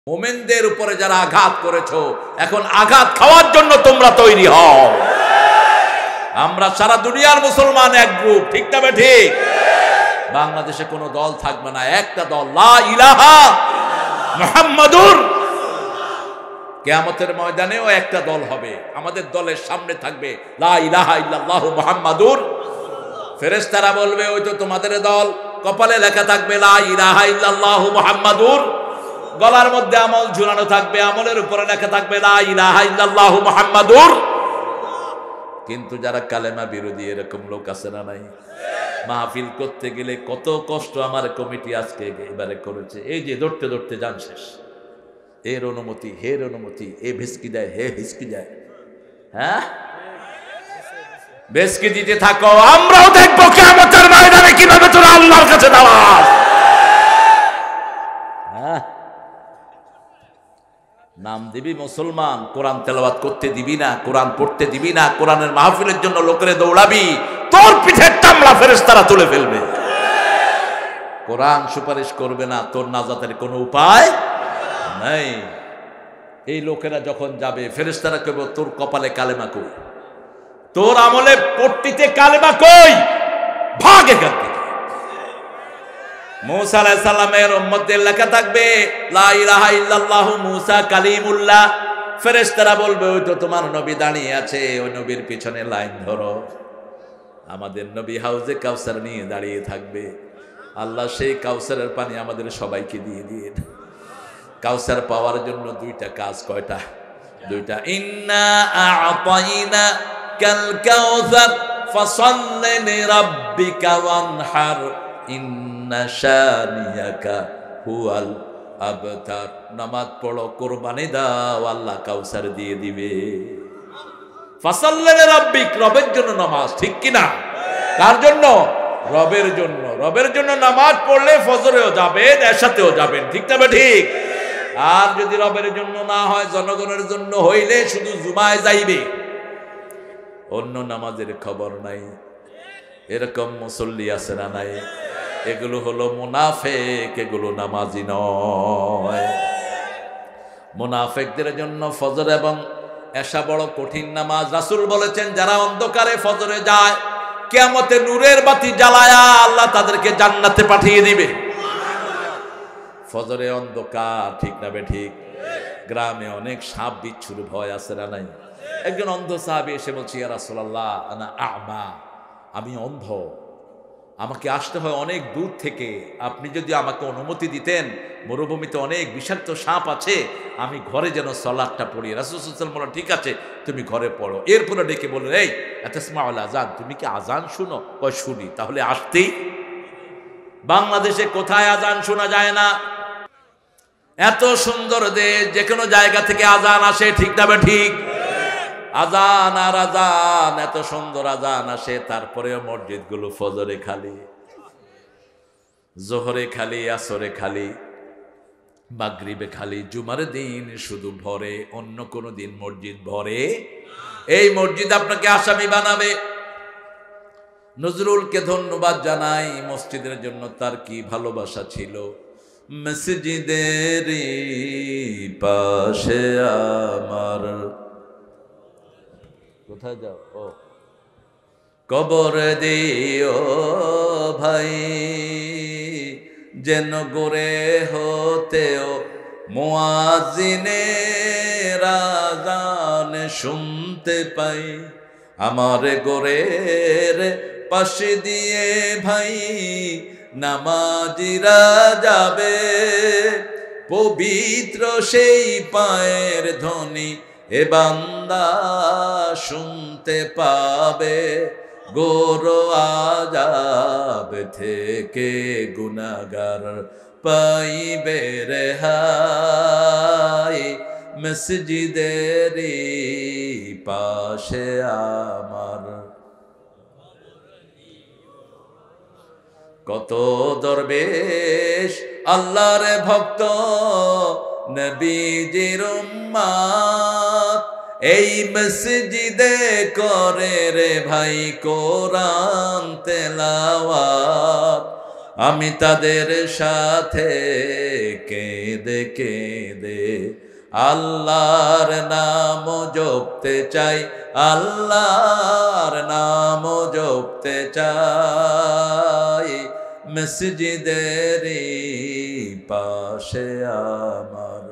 মুমিনদের উপরে যারা আঘাত করেছো, এখন আঘাত খাওয়ার জন্য তোমরা তৈরি হও। আমরা সারা দুনিয়ার মুসলমান এক গ্রুপ, ঠিক না ঠিক? বাংলাদেশে কোনো দল থাকবে না, একটা দল, লা ইলাহা মুহাম্মাদুর। কিয়ামতের ময়দানেও একটা দল হবে, আমাদের দলের সামনে থাকবে লা ইলাহা ইল্লাল্লাহু মুহাম্মাদুর। ফেরেশতারা বলবে ওই তো তোমাদের দল, কপালে লেখা থাকবে লা ইলাহা ইল্লাল্লাহু মুহাম্মাদুর। গলার মধ্যে আমল ঝুলানো থাকবে, আমলের উপরে লেখা থাকবে লা ইলাহা ইল্লাল্লাহু মুহাম্মাদুর। কিন্তু যারা কালেমা বিরোধী, এরকম লোক আছে না নাই? মাহফিল করতে গেলে কত কষ্ট আমার কমিটি আজকে এবারে করেছে। এই যে ধরতে ধরতে যান শেষ, এর অনুমতি, হের অনুমতি, এ ভেসকি দেয়, হে হিসকি দেয়, হ্যাঁ ভেসকি দিতে থাকো। আমরাও দেখবো কিয়ামতের ময়দানে কিভাবে তোরা আল্লাহর কাছে দাঁড়াস। নাম দিবি মুসলমান, কোরআন তেলাওয়াত করতে দিবি না, কোরআন পড়তে দিবি না, কোরআনের মাহফিলের জন্য লোকেরে দৌড়াবি, তোর পিঠের চামড়া ফেরেশতারা তুলে ফেলবে। কোরআন সুপারিশ করবে না, তোর নাজাতের কোনো উপায় নাই। এই লোকেরা যখন যাবে, ফেরেশতারা কইবে তোর কপালে কালেমা কই, তোর আমলে পট্টিতে কালেমা কই, ভাগ এখান থেকে। মুসা আলাইহিস সালামের উম্মতদের লেখা থাকবে লা ইলাহা ইল্লাল্লাহু মুসা কালিমুল্লাহ। ফেরেশতারা বলবে ওই তো তোমার নবী দাঁড়িয়ে আছে, ওই নবীর পিছনে লাইন ধরো। আমাদের নবী হাউজে কাউসার নিয়ে দাঁড়িয়ে থাকবে। আল্লাহ সেই কাউসারের পানি আমাদের সবাইকে দিয়ে দিয়ে। কাউসার পাওয়ার জন্য দুইটা কাজ, কয়টা? দুইটা। ইন্না আ'তাইনা কাল কাউসার ফাসাল্লি লিরাব্বিকা ওয়ানহার ইন্না শানিয়াকা হুয়াল আবতার। নামাজ পড়ো, কুরবানি দাও, আল্লাহ কাউসার দিয়ে দিবে। ফাসাল্লি লিরাব্বিক, রবের জন্য নামাজ, ঠিক কি না? কার জন্য? রবের জন্য। রবের জন্য নামাজ পড়লে ফজরেও যাবেন, এশাতেও যাবেন, ঠিক না ঠিক? আর যদি রবের জন্য না হয়, জনগণের জন্য হইলে শুধু জুমায় যাইবে, অন্য নামাজের খবর নাই। এরকম মুসল্লি আছে না নাই? এগুলো হলো মুনাফেক, এগুলো নামাজি নয়। মুনাফেকদের জন্য ফজর এবং এশা বড় কঠিন নামাজ। রাসূল বলেছেন যারা অন্ধকারে ফজরে যায়, কিয়ামতে নূরের বাতি জ্বালায়া আল্লাহ তাদেরকে জান্নাতে পাঠিয়ে দিবে। ফজরে অন্ধকার, ঠিক না ঠিক? গ্রামে অনেক সাপ বিচ্ছুর ভয় আছে না নাই? একজন অন্ধ সাহাবী এসে বলছে ইয়া রাসূলুল্লাহ আনা আ'মা, আমি অন্ধ, আমাকে আসতে হয় অনেক দূর থেকে, আপনি যদি আমাকে অনুমতি দিতেন, মরুভূমিতে অনেক বিষাক্ত সাপ আছে, আমি ঘরে যেন সালাতটা পড়ি। রাসূল সাল্লাল্লাহু আলাইহি ওয়াসাল্লাম বললেন ঠিক আছে, তুমি ঘরে পড়ো। এরপরে ডেকে বললেন এই আতাসমাউল আযান, তুমি কি আযান শুনো? কয় শুনি। তাহলে আসতেই। বাংলাদেশে কোথায় আযান শোনা যায় না? এত সুন্দর দেশ, যে কোনো জায়গা থেকে আযান আসে, ঠিক না ঠিক? আযান আর আযান, এত সুন্দর আযান আসে, তারপরেও মসজিদগুলো ফজরে খালি, জোহরে খালি, আসরে খালি, মাগরিবে খালি, জুমার দিন শুধু ভরে, অন্য কোনো দিন মসজিদ ভরে। এই মসজিদ আপনাকে আসামি বানাবে। নজরুলকে ধন্যবাদ জানাই, মসজিদের জন্য তার কি ভালোবাসা ছিল। মসজিদের পাশে আমার, কোথায় যাও? ও কবর দিও ভাই, যেন গোরে হতেও মুয়াজ্জিনের আযান শুনতে পাই। আমার গোরের পাশে দিয়ে ভাই নামাজিরা যাবে, পবিত্র সেই পায়ের ধ্বনি এ বান্দা শুনতে পাবে। গোর আযাব থেকে গুনাহগার পাইবে রেহাই, মসজিদের পাশে আমার। কত দরবেশ আল্লাহর ভক্ত, নবীজির উম্মত, এই মসজিদে করে রে ভাই কোরআন তেলাওয়াত। আমি তাদের সাথে কেঁদে কেঁদে আল্লাহর নাম জপতে চাই, আল্লাহর নাম জপতে চাই। মসজিদের পাশে আমার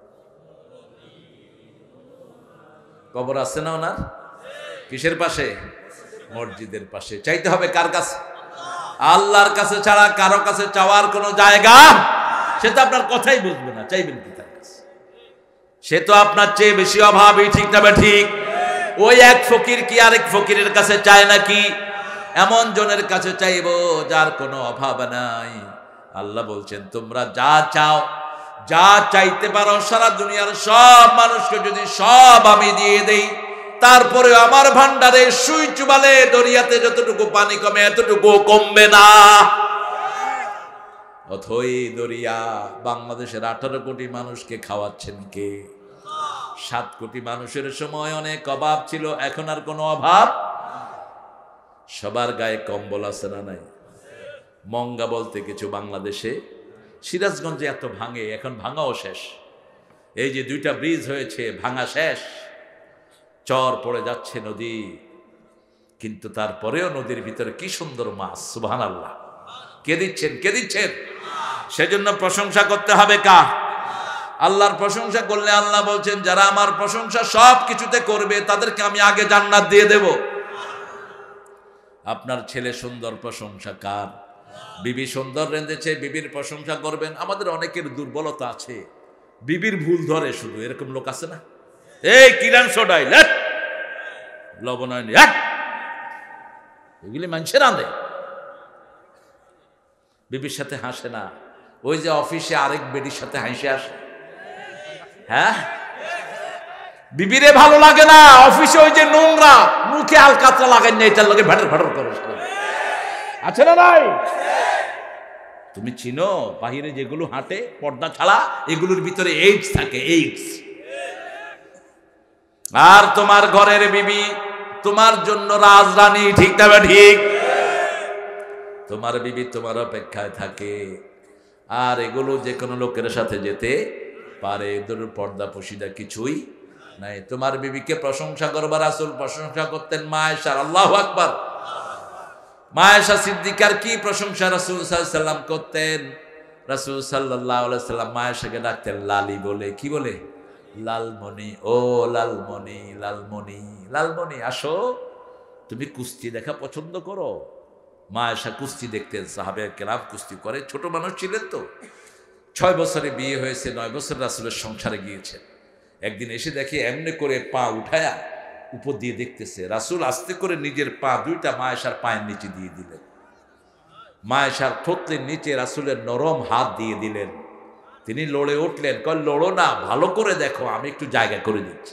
কবর আছে না ওনার? কিসের পাশে? মসজিদের পাশে। চাইতে হবে কার কাছে? আল্লাহর কাছে ছাড়া কারো কাছে চাওয়ার কোনো জায়গা, সে তো আপনার কথাই বুঝবে না, চাইবেন কি তার কাছে? সে তো আপনার চেয়ে বেশি অভাবী, ঠিক না ঠিক? ওই এক ফকির কি আরেক ফকিরের কাছে চায় নাকি? এমন জনের কাছে চাইবো যার কোনো অভাব নাই। আল্লাহ বলছেন তোমরা যা চাও, যা চাইতে পারো, সারা দুনিয়ার সব মানুষকে যদি সব আমি দিয়ে দেই, তারপরে আমার ভান্ডারে সুই চুবালে দরিয়াতে যতটুকু পানি কমে এতটুকু কমবে না। অথই দরিয়া বাংলাদেশের 18 কোটি মানুষকে খাওয়াচ্ছেন কে? 7 কোটি মানুষের সময় অনেক অভাব ছিল, এখন আর কোনো অভাব। সবার গায়ে কম্বল আছে না নাই? মঙ্গা বলতে কিছু বাংলাদেশে, সিরাজগঞ্জে এত ভাঙে, এখন ভাঙাও শেষ। এই যে 2টা ব্রিজ হয়েছে, ভাঙা শেষ, চর পড়ে যাচ্ছে নদী, কিন্তু তারপরেও নদীর ভিতরে কি সুন্দর মাছ, সুবহানাল্লাহ। কে দিচ্ছেন? কে দিচ্ছেন? সেজন্য প্রশংসা করতে হবে কার? আল্লাহর প্রশংসা করলে আল্লাহ বলছেন যারা আমার প্রশংসা সব কিছুতে করবে তাদেরকে আমি আগে জান্নাত দিয়ে দেব। আপনার ছেলে সুন্দর, প্রশংসা কার? বিবি সুন্দর রেঁধেছে, বিবির প্রশংসা করবেন। আমাদের অনেকের দুর্বলতা আছে, বিবির ভুল ধরে শুধু, এরকম লোক আছে না? এই কিরান সোডাই লবণ হয়নি, এগুলি মানুষের আনে। বিবির সাথে হাসে না, ওই যে অফিসে আরেক বেডির সাথে হাসে আসে। হ্যাঁ, বিবিরে ভালো লাগে না, অফিসে ওই যে নোংরা, মুখে আলকাতরা লাগাই না, এটার লোকে ভ্যাটর ভ্যাটর করে আছে না নাই? তুমি চিনো বাহিরে যেগুলো হাঁটে পর্দা ছাড়া, এগুলোর ভিতরে এইডস থাকে, এইডস। আর তোমার ঘরের বিবি তোমার জন্য রাজরানী, ঠিক না ঠিক? তোমার বিবি তোমার অপেক্ষায় থাকে, আর এগুলো যে কোনো লোকের সাথে যেতে পারে, এদের পর্দা পশিদা কিছুই নাই। তোমার বিবিকে প্রশংসা করবার, রাসূল প্রশংসা করতেন মা আয়েশার, আল্লাহু আকবার। মা আয়েশা সিদ্দিকার কি প্রশংসা রাসূল সাল্লাল্লাহু আলাইহি ওয়াসাল্লাম করতেন। রাসূল সাল্লাল্লাহু আলাইহি ওয়াসাল্লাম মা আয়েশাকে ডাকতেন লালি বলে। কি বলে? লালমণি, ও লালমণি, লালমণি, লালমণি আসো, তুমি কুস্তি দেখা পছন্দ করো? মা আয়েশা কুস্তি দেখতেন, সাহাবায়ে কেরাম কুস্তি করে। ছোট মানুষ ছিলেন তো, 6 বছরে বিয়ে হয়েছে, 9 বছর রাসূলের সংসারে গিয়েছেন। একদিন এসে দেখে এমনি করে পা উঠায়া উপর দিয়ে দেখতেছে, রাসূল আস্তে করে নিজের পা 2টা মা আয়েশার পায়ের নিচে দিয়ে দিলেন। মা আয়েশার থুতনির নিচে রাসূলের নরম হাত দিয়ে দিলেন। তিনি লড়ে উঠলেন, কয় লড়ো না, ভালো করে দেখো, আমি একটু জায়গা করে দিচ্ছি।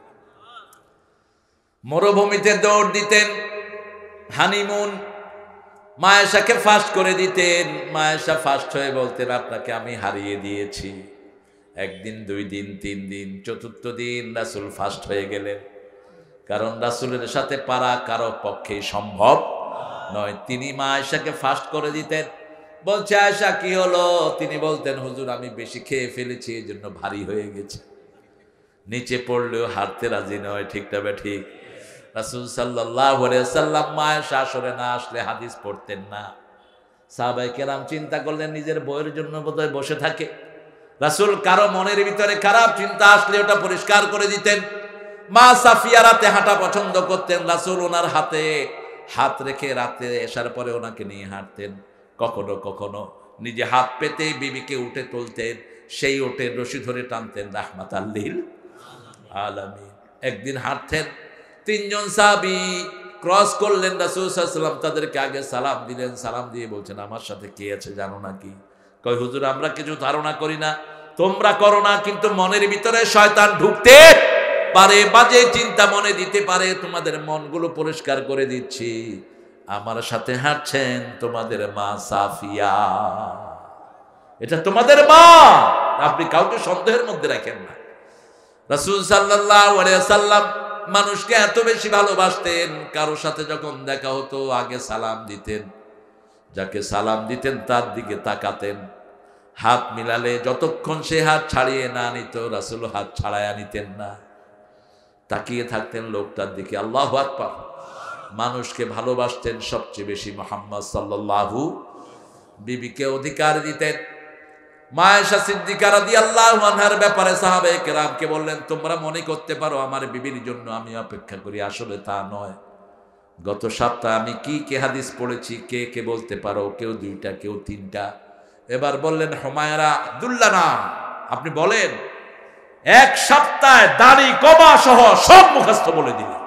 মরুভূমিতে দৌড় দিতেন, হানিমুন, মা আয়েশাকে ফার্স্ট করে দিতেন। মা আয়েশা ফার্স্ট হয়ে বলতেন আপনাকে আমি হারিয়ে দিয়েছি। 1 দিন 2 দিন 3 দিন, 4th দিন রাসূল ফার্স্ট হয়ে গেলেন। কারণ রাসূলের সাথে পারা কারো পক্ষে সম্ভব নয়। তিনি মা আয়েশাকে ফার্স্ট করে দিতেন। বলছে আয়েশা কি হলো? তিনি বলতেন হুজুর আমি বেশি খেয়ে ফেলেছি, এই জন্য ভারী হয়ে গেছে। নিচে পড়লেও হারতে রাজি নয়, ঠিক না ঠিক? রাসূল সাল্লাল্লাহু আলাইহি ওয়াসাল্লাম মা আয়েশা আসরে না আসলে হাদিস পড়তেন না। সাহাবায়ে কেরাম চিন্তা করলেন নিজের বউয়ের জন্য বোধহয় বসে থাকে। রাসূল কারো মনের ভিতরে খারাপ চিন্তা আসলে ওটা পরিষ্কার করে দিতেন। মা সাফিয়া রাতে হাঁটা পছন্দ করতেন, রাসূল ওনার হাতে হাত রেখে রাতে এসার পরে ওনাকে নিয়ে হাঁটতেন। কখনো কখনো নিজে হাত পেতে বিবিকে উঠে তুলতেন, সেই ওটের রশি ধরে টানতেন, রাহমাতাল লিল আলামিন। একদিন হাঁটতেন, 3 জন সাহাবী ক্রস করলেন, রাসূল সাল্লাল্লাহু আলাইহি ওয়াসাল্লাম তাদেরকে আগে সালাম দিলেন। সালাম দিয়ে বলছেন আমার সাথে কে আছে জানো নাকি? কয় হুজুর আমরা কিছু ধারণা করি না, তোমরা করো না, কিন্তু মনের ভিতরে শয়তান ঢুকতে পারে, বাজে চিন্তা মনে দিতে পারে, তোমাদের মনগুলো পরিষ্কার করে দিচ্ছি। আমার সাথে হাঁটছেন তোমাদের মা সাফিয়া, এটা তোমাদের মা, আপনি কাউকে সন্দেহের মধ্যে রাখেন না। রাসূল সাল্লাল্লাহু আলাইহি ওয়াসাল্লাম মানুষকে এত বেশি ভালোবাসতেন, কারোর সাথে যখন দেখা হতো আগে সালাম দিতেন, যাকে সালাম দিতেন তার দিকে তাকাতেন, হাত মিলালে যতক্ষণ সে হাত ছাড়িয়ে না নিত রাসূল হাত ছাড়ায়া নিতেন না, তাকিয়ে থাকতেন লোকটার দিকে। আল্লাহু আকবার। মানুষকে ভালোবাসতেন সবচেয়ে বেশি মুহাম্মদ সাল্লাল্লাহু। বিবিকে অধিকার দিতেন। মা আয়েশা সিদ্দিকা রাদিয়াল্লাহু আনহার ব্যাপারে সাহাবায়ে কেরামকে বললেন, তোমরা মনে করতে পারো আমার বিবির জন্য আমি অপেক্ষা করি, আসলে তা নয়। গত সপ্তাহে আমি কি হাদিস পড়েছি কে কে বলতে পারো? কেউ 2টা, কেউ 3টা। এবার বললেন হুমায়রা আব্দুল্লাহ, আপনি বলেন। 1 সপ্তাহে দাড়ি কবা সহ সব মুখস্থ বলে দিলেন।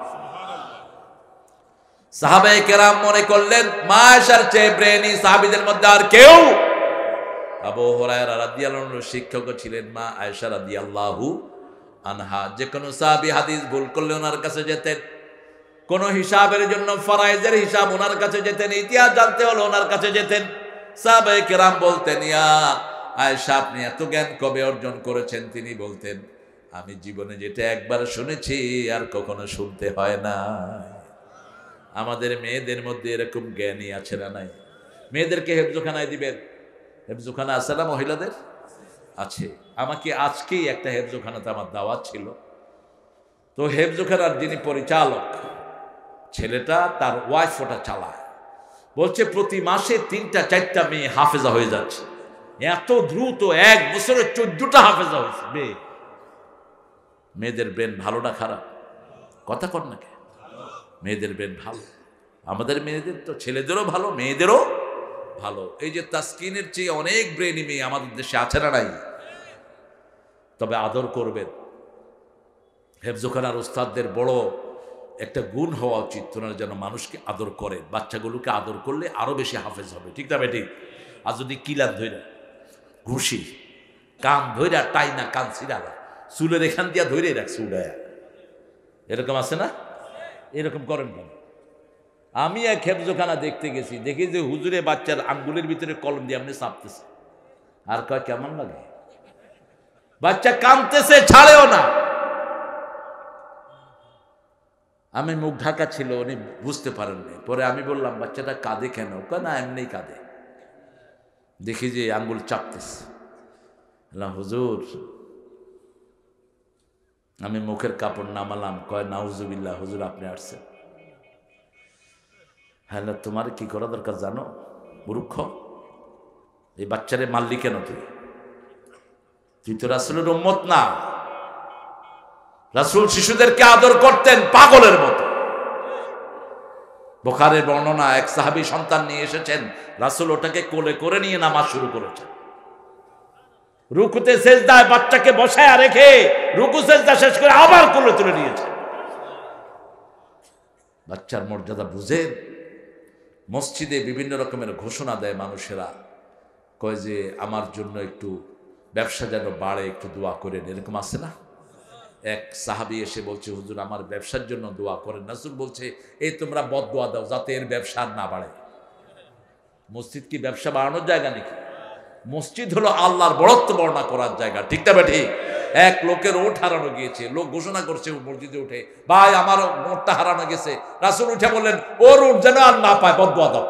সাহাবায়ে কেরাম মনে করলেন মা আয়েশার চেয়ে ব্রেনি সাহাবীদের মধ্যে আর কেউ। আবু হুরায়রা রাদিয়াল্লাহু আনহু শিক্ষক ছিলেন মা আয়েশা রাদিয়াল্লাহু আনহা। যে কোনো সাহাবী হাদিস ভুল করলে ওনার কাছে যেতেন, কোন হিসাবের জন্য ফরায়েজের হিসাব ওনার কাছে যেতেন, ইতিহাস জানতে হলো ওনার কাছে যেতেন। সাহাবায়ে কেরাম বলতেন, ইয়া আয়েশা আপনি এত জ্ঞান কবে অর্জন করেছেন? তিনি বলতেন, আমি জীবনে যেটা একবার শুনেছি আর কখনো শুনতে হয় না। আমাদের মেয়েদের মধ্যে এরকম জ্ঞানী আছে না নাই? মেয়েদেরকে হেফজখানায় দিবেন। হেফজখানা আছে না মহিলাদের? আছে। আমাকে আজকেই একটা হেফজখানাতে আমার দাওয়াত ছিল। তো হেফজখানার যিনি পরিচালক, ছেলেটা তার ওয়াইফ ওটা চালায়, বলছে প্রতি মাসে 3টা-4টা মেয়ে হাফেজা হয়ে যাচ্ছে। এত দ্রুত 1 বছরে 14টা হাফেজা হয়েছে মেয়ে। মেয়েদের ব্রেন ভালো না খারাপ? কথা কর নাকি? মেয়েদের ব্রেন ভালো। আমাদের মেয়েদের তো ছেলেদেরও ভালো, মেয়েদেরও ভালো। এই যে তাসকিনের চেয়ে অনেক ব্রেনি মেয়ে আমাদের দেশে আছে না নাই? তবে আদর করবেন। হেফজখানার উস্তাদদের বড় একটা গুণ হওয়া উচিত, ওনারা যেন মানুষকে আদর করে। বাচ্চাগুলোকে আদর করলে আরো বেশি হাফেজ হবে, ঠিক না বেঠিক? আর যদি কিলার ধইরা, ঘুষি, কান ধইরা, টাইনা কান ছিড়ালা, চুলের এখান দিয়া ধরে রাখছে উড়ায়া, এরকম আছে না? এরকম করেন কেন? আমি এক হেফজখানা দেখতে গেছি, দেখি যে হুজুরে বাচ্চার আঙ্গুলের ভিতরে কলম দিয়ে আপনি চাপতেছে, আর কয় কেমন লাগে? বাচ্চা কাঁদতেছে, ছাড়েও না। আমি মুখ ঢাকা ছিল, উনি বুঝতে পারেননি। পরে আমি বললাম বাচ্চাটা কাঁদে কেন? না এমনি কাঁদে। দেখি যে আঙ্গুল চাপতেছে। হুজুর, আমি মুখের কাপড় নামালাম। কয় নাউজুবিল্লাহ, হুজুর আপনি আসছেন? হ্যাঁ, তোমার কি করা দরকার জানো মূর্খ? এই বাচ্চারে মারলি কেন তুই? তুই তো রাসূলের উম্মত না। রাসূল শিশুদেরকে আদর করতেন পাগলের মতো। বুখারীর বর্ণনা, এক সাহাবী সন্তান নিয়ে এসেছেন, রাসূল ওটাকে কোলে করে নিয়ে নামাজ শুরু করেছেন। রুকুতে সেজদায় বাচ্চাকে বসায় রেখে রুকু সেজদা শেষ করে আবার কোলে তুলে নিয়েছেন। বাচ্চার মর্যাদা বুঝেন। মসজিদে বিভিন্ন রকমের ঘোষণা দেয় মানুষেরা, কয় যে আমার জন্য একটু ব্যবসা যেন বাড়ে, একটু দোয়া করেন, এরকম আছে না? এক সাহাবী এসে বলছে, হুজুর আমার ব্যবসার জন্য দোয়া করেন। রাসূল বলছে, এই তোমরা বদদোয়া দাও যাতে এর ব্যবসা না বাড়ে। মসজিদ কি ব্যবসা বাড়ানোর জায়গা নাকি? মসজিদ হলো আল্লাহর বড়ত্ব বর্ণনা করার জায়গা, ঠিক না বেঠি? এক লোকের ওট হারানো গিয়েছে, লোক ঘোষণা করছে মসজিদে উঠে, ভাই আমার ওটটা হারানো গেছে। রাসূল উঠে বললেন, ওর ওট যেন আর না পায়, বদদোয়া দাও।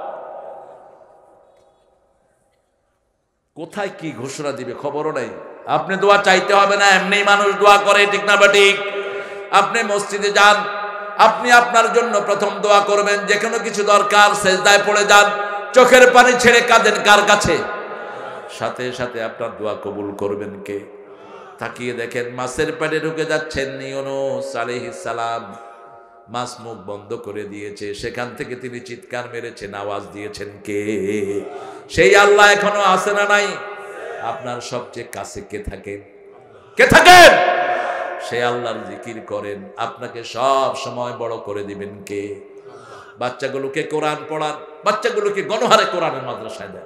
কোথায় কি ঘোষণা দিবে খবরও নাই। আপনি দোয়া চাইতে হবে না, এমনি মানুষ দোয়া করে, ঠিক না বেঠিক? আপনি মসজিদে যান, আপনি আপনার জন্য প্রথম দোয়া করবেন। যে কোনো কিছু দরকার সেজদায় পড়ে যান, চোখের পানি ছেড়ে কাঁদেন কার কাছে? সাথে সাথে আপনার দোয়া কবুল করবেন কে? তাকিয়ে দেখেন মাছের পেটে ঢুকে যাচ্ছেন ইউনূস আলাইহিস সালাম, মাছ মুখ বন্ধ করে দিয়েছে, সেখান থেকে তিনি চিৎকার মেরেছেন, আওয়াজ দিয়েছেন কে? সেই আল্লাহ এখনো আছে না নাই? আপনার সবচেয়ে কাছে কে থাকেন? কে থাকেন? সেই আল্লাহর জিকির করেন, আপনাকে সব সময় বড় করে দিবেন কে? বাচ্চাগুলোকে কোরআন পড়ান, বাচ্চাগুলোকে গণহারে কোরআনের মাদ্রাসায় দেন।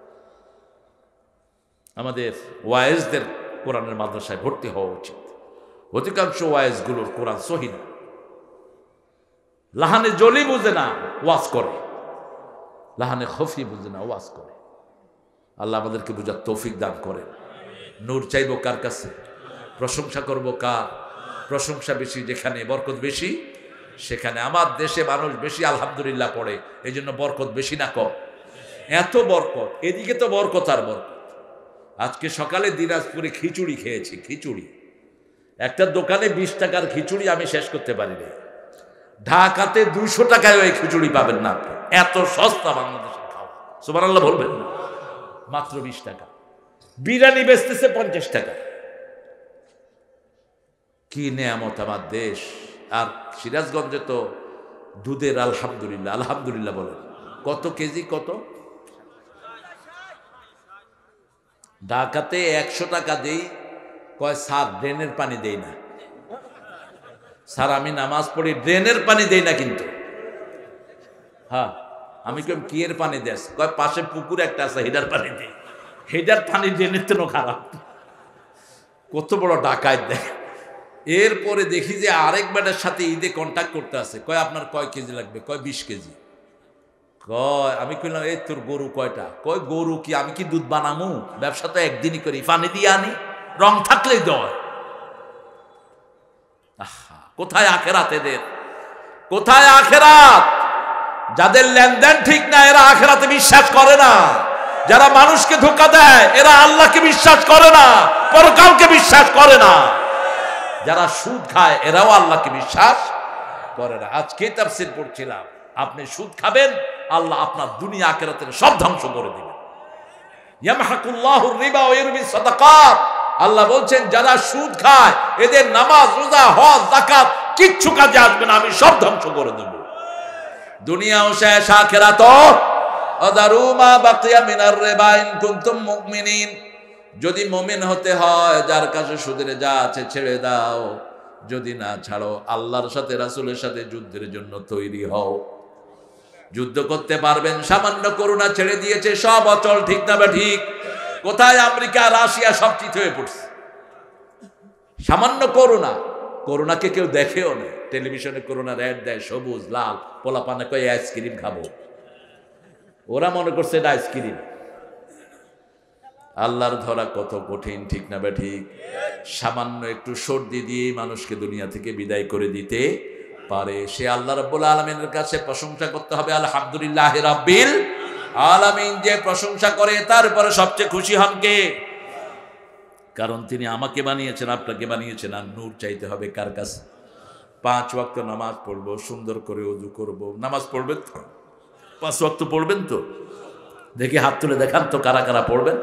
আমাদের ওয়াইজদের কোরআনের মাদ্রাসায় ভর্তি হওয়া উচিত। অধিকাংশ ওয়াইজগুলোর কোরআন সহিহ না, লাহানে জলি বুঝে না ওয়াজ করে, লাহানে খফি বুঝে না ওয়াজ করে। আল্লাহ আমাদেরকে বুঝার তৌফিক দান করেন। নূর চাইব কার কাছে? প্রশংসা করব কার? প্রশংসা বেশি যেখানে, বরকত বেশি সেখানে। আমার দেশে মানুষ বেশি আলহামদুলিল্লাহ পড়ে, এই জন্য বরকত বেশি না কম? এত বরকত, এদিকে তো বরকত আর বরকত। আজকে সকালে দিনাজপুরে খিচুড়ি খেয়েছি, খিচুড়ি। একটা দোকানে 20 টাকার খিচুড়ি আমি শেষ করতে পারিনি। ঢাকাতে 200 টাকায় ওই খিচুড়ি পাবেন না আপনি, এত সস্তা বাংলাদেশের খাওয়া। সুবহানাল্লাহ বলবেন না? মাত্র 20 টাকা। বিরিয়ানি বেচতেছে 50 টাকা। কি নেয়ামত আমার দেশ। আর সিরাজগঞ্জে তো দুধের আলহামদুলিল্লাহ, আলহামদুলিল্লাহ বলেন। কত কেজি? কত? ঢাকাতে 100 টাকা দেই, কয় স্যার ড্রেনের পানি দেই না। স্যার আমি নামাজ পড়ি, ড্রেনের পানি দেই না কিন্তু। হ্যাঁ, আমি কেউ কি এর পানি দেস? কয় পাশে পুকুর একটা আছে, হেডার পানি দেই। হেডার পানি ড্রেনের তো খারাপ। কত বড় ডাকাত দেখ। এরপরে দেখি যে আরেক বেটার সাথে ঈদে কন্ট্যাক্ট করতে আছে, কয় আপনার কয় কেজি লাগবে? কয় 20 কেজি। কয় আমি কইলাম এই তোর গরু কয়টা? কয় গরু কি আমি কি দুধ বানামু? ব্যবসা তো একদিনই করি, পানি দিয়ে আনি, রং থাকলেই দয়। আহা, কোথায় আখেরাত এদের? কোথায় আখেরাত? যাদের লেনদেন ঠিক না এরা আখেরাতে বিশ্বাস করে না। যারা মানুষকে ধোঁকা দেয় এরা আল্লাহকে বিশ্বাস করে না, পরকালকে বিশ্বাস করে না। যারা সুদ খায় এরাও আল্লাহকে বিশ্বাস করে না। আজকে তাফসীর পড়ছিলাম, আপনি সুদ খাবেন, আল্লাহ আপনার দুনিয়া আখিরাতের সব ধ্বংস করে দিবেন। ইয়ামহাকুল্লাহুর রিবা ওয়া ইউরবিস সাদাকাত। আল্লাহ বলছেন যারা সুদ খায় এদের নামাজ, রোজা, হজ, যাকাত কিচ্ছু কাজে আসবে না, আমি সব ধ্বংস করে দেব। দুনিয়াও শেষ, আখিরাতও। আদারু মা বাকিয়া মিনার রিবা ইন কুনতুম মুমিনিন। যদি মুমিন হতে হয় যার কাছে সুদের যা আছে ছেড়ে দাও, যদি না ছাড়ো আল্লাহর সাথে রাসূলের সাথে যুদ্ধের জন্য তৈরি হও। যুদ্ধ করতে পারবেন? সামান্য করোনা ছেড়ে দিয়েছে, সব অচল। ঠিক না বা ঠিক? কোথায় আমেরিকা, রাশিয়া সব চিত হয়ে পড়ছে। সামান্য করোনা, করোনাকে কেউ দেখেও না। টেলিভিশনে করোনার অ্যাড দেয়, সবুজ লাল, পোলাপানে কয় আইসক্রিম খাবো। ওরা মনে করছে এটা আইসক্রিম। আল্লাহর ধরা কত কঠিন। ঠিক না বা ঠিক? সামান্য একটু সর্দি দিয়ে মানুষকে দুনিয়া থেকে বিদায় করে দিতে পারে। সে আল্লাহ রাব্বুল আলামিনের কাছে প্রশংসা করতে হবে, আলহামদুলিল্লাহি রাব্বিল আলামিন। যে প্রশংসা করে তারপরে সবচেয়ে খুশি হন কে? কারণ তিনি আমাকে বানিয়েছেন, আপনাকে বানিয়েছেন। আর নূর চাইতে হবে কার কাছে? 5 ওয়াক্ত নামাজ পড়বো, সুন্দর করে ওযু করব। নামাজ পড়বেন তো? 5 ওয়াক্ত পড়বেন তো? দেখি হাত তুলে দেখান তো কারা কারা পড়বেন।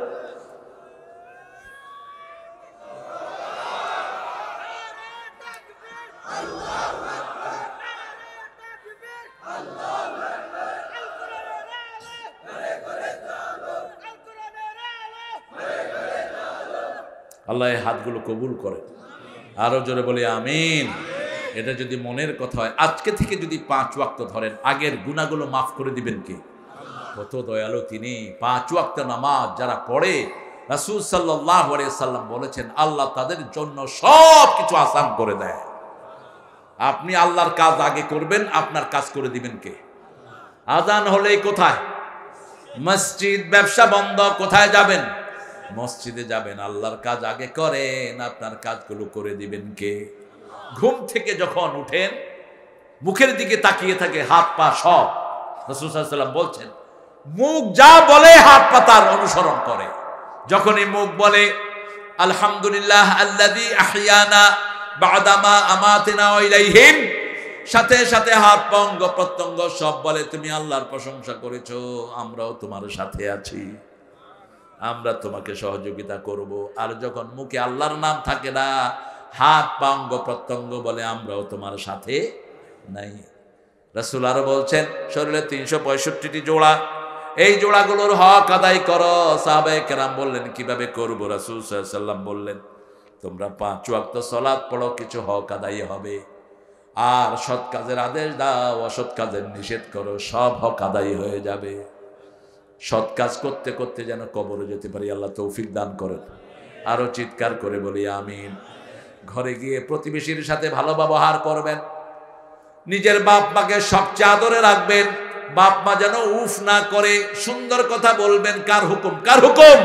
আল্লাহ এই হাতগুলো কবুল করে। আরো জোরে বলি আমিন। এটা যদি মনের কথা হয়, আজকে থেকে যদি 5 ওয়াক্ত ধরেন, আগের গুনাহগুলো মাফ করে দিবেন কে? কত দয়ালু তিনি। 5 ওয়াক্ত নামাজ যারা পড়ে, রাসূল সাল্লাল্লাহু আলাইহি সাল্লাম বলেছেন আল্লাহ তাদের জন্য সব কিছু আসান করে দেয়। আপনি আল্লাহর কাজ আগে করবেন, আপনার কাজ করে দিবেন কে? আজান হলেই কোথায়? মসজিদ। ব্যবসা বন্ধ, কোথায় যাবেন? মসজিদে যাবেন। আল্লাহর কাজ আগে করেন, আপনার কাজগুলো করে দিবেন কে? ঘুম থেকে যখন উঠেন মুখের দিকে তাকিয়ে থাকে, হাত পা সব। রাসূল সাল্লাল্লাহু আলাইহি ওয়াসাল্লাম বলছেন মুখ যা বলে হাত পা তার অনুসরণ করে। যখনই মুখ বলে আলহামদুলিল্লাহ আল্লাযী আহইয়ানা বা'দামা আমাতানা ওয়া ইলাইহিন, সাথে সাথে হাত পা অঙ্গ প্রত্যঙ্গ সব বলে তুমি আল্লাহর প্রশংসা করেছো, আমরাও তোমার সাথে আছি, আমরা তোমাকে সহযোগিতা করব। আর যখন মুখে আল্লাহর নাম থাকে না, হাত পা অঙ্গ প্রত্যঙ্গ বলে আমরাও তোমার সাথে নাই। রাসূল আরো বলছেন শরীরে 365টি জোড়া, এই জোড়াগুলোর হক আদায় করো। সাহাবায়ে কেরাম বললেন কিভাবে করব? রাসূল সাল্লাল্লাহু আলাইহি ওয়াসাল্লাম বললেন তোমরা 5 ওয়াক্ত সালাত পড়ো, কিছু হক আদায় হবে। আর সৎ কাজের আদেশ দাও, অসৎ কাজের নিষেধ করো, সব হক আদায় হয়ে যাবে। সৎ কাজ করতে করতে যেন কবরে যেতে পারি, আল্লাহ তৌফিক দান করেন। আরো চিৎকার করে বলি আমিন। ঘরে গিয়ে প্রতিবেশীর সাথে ভালো ব্যবহার করবেন, নিজের বাপ মাকে সবচেয়ে আদরে রাখবেন। বাপ মা যেন উফ না করে, সুন্দর কথা বলবেন। কার হুকুম? কার হুকুম?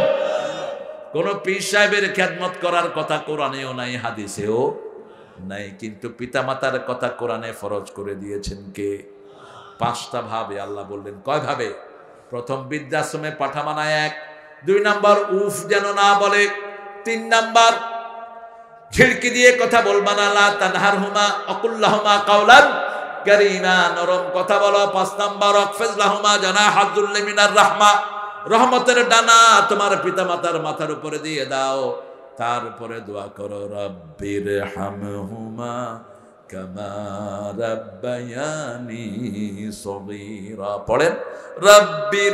কোন পীর সাহেবের খেদমত করার কথা কোরআনেও নাই, হাদিসেও নাই, কিন্তু পিতামাতার কথা কোরআনে ফরজ করে দিয়েছেন কে? 5টা ভাবে আল্লাহ বললেন। কয় ভাবে? প্রথম বৃদ্ধাশ্রমে পাঠামানা 1, 2 নাম্বার উফ যেন না বলে। 3 নাম্বার ঝিড়কি দিয়ে কথা বলবা না, লা তানহারহুমা আকুল্লাহুমা কাওলান কারীমা, নরম কথা বলো। 5 নাম্বার ওয়াকফিজ লাহুমা জানাহাদ যুল্লি মিনার রাহমা, রহমতের ডানা তোমার পিতামাতার মাথার উপরে দিয়ে দাও। তারপরে দোয়া করো রব্বির হামহুমা কামা রাব্বায়ানি সগীরা। পড়েন রব্বির,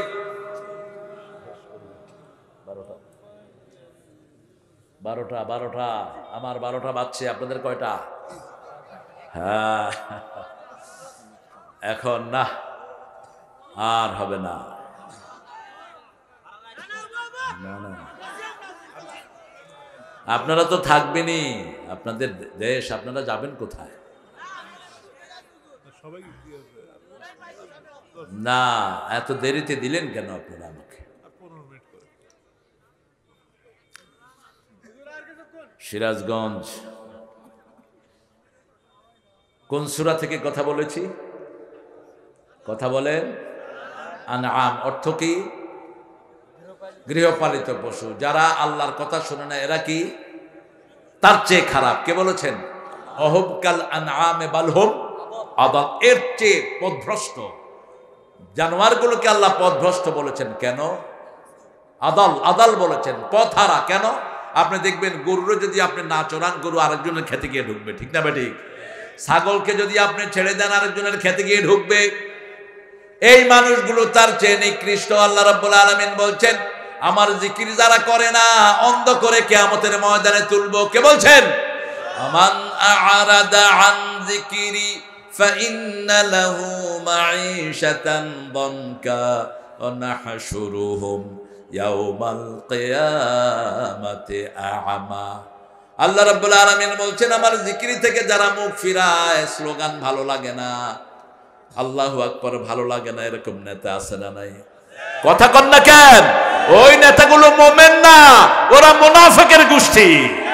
12টা আমার 12টা বাজছে, আপনাদের কয়টা? হ্যাঁ, এখন না, আর হবে না। আপনারা তো থাকবেনই, আপনাদের দেশ, আপনারা যাবেন কোথায়? না, এত দেরিতে দিলেন কেন আপনারা আমাকে? সিরাজগঞ্জ কোন সূরা থেকে কথা বলেছি? কথা বলেন। আনআম অর্থ কি? গৃহপালিত পশু। যারা আল্লাহর কথা শুনে না এরা কি? তার চেয়ে খারাপ। কে বলেছেন? অহুম কাল আনআমে বাল হুম আদাল, এর চেয়ে পথভ্রষ্ট। জানোয়ারগুলোকে আল্লাহ পথভ্রষ্ট বলেছেন কেন? আদাল, আদাল বলেছেন পথহারা। কেন? আপনি দেখবেন গরুরে যদি আপনি না চড়ান, গরু আরেকজনের খেতে গিয়ে ঢুকবে, ঠিক না বেঠিক? ছাগলকে যদি আপনি ছেড়ে দেন, আরেকজনের খেতে গিয়ে ঢুকবে। এই মানুষগুলো তার চেয়ে নিকৃষ্ট। আল্লাহ রাব্বুল আলামিন বলছেন আমার জিকির যারা করে না, অন্ধ করে কিয়ামতের ময়দানে তুলবো। কে বলছেন? আমান আ'রাদা আন যিকরি ফাইন্না লাহু মাঈশাতান দানকা ওয়া নাহশুরুহুম ইয়াওমাল কিয়ামাতি আ'মা। আল্লাহ রাব্বুল আলামিন বলছেন আমার জিকির থেকে যারা মুখ ফিরায়, স্লোগান ভালো লাগে না, আল্লাহু আকবার ভালো লাগে না, এরকম নেতা আছে না নাই? কথা কন না কেন? ওই নেতাগুলো মুমিন না, ওরা মুনাফিকের গোষ্ঠী।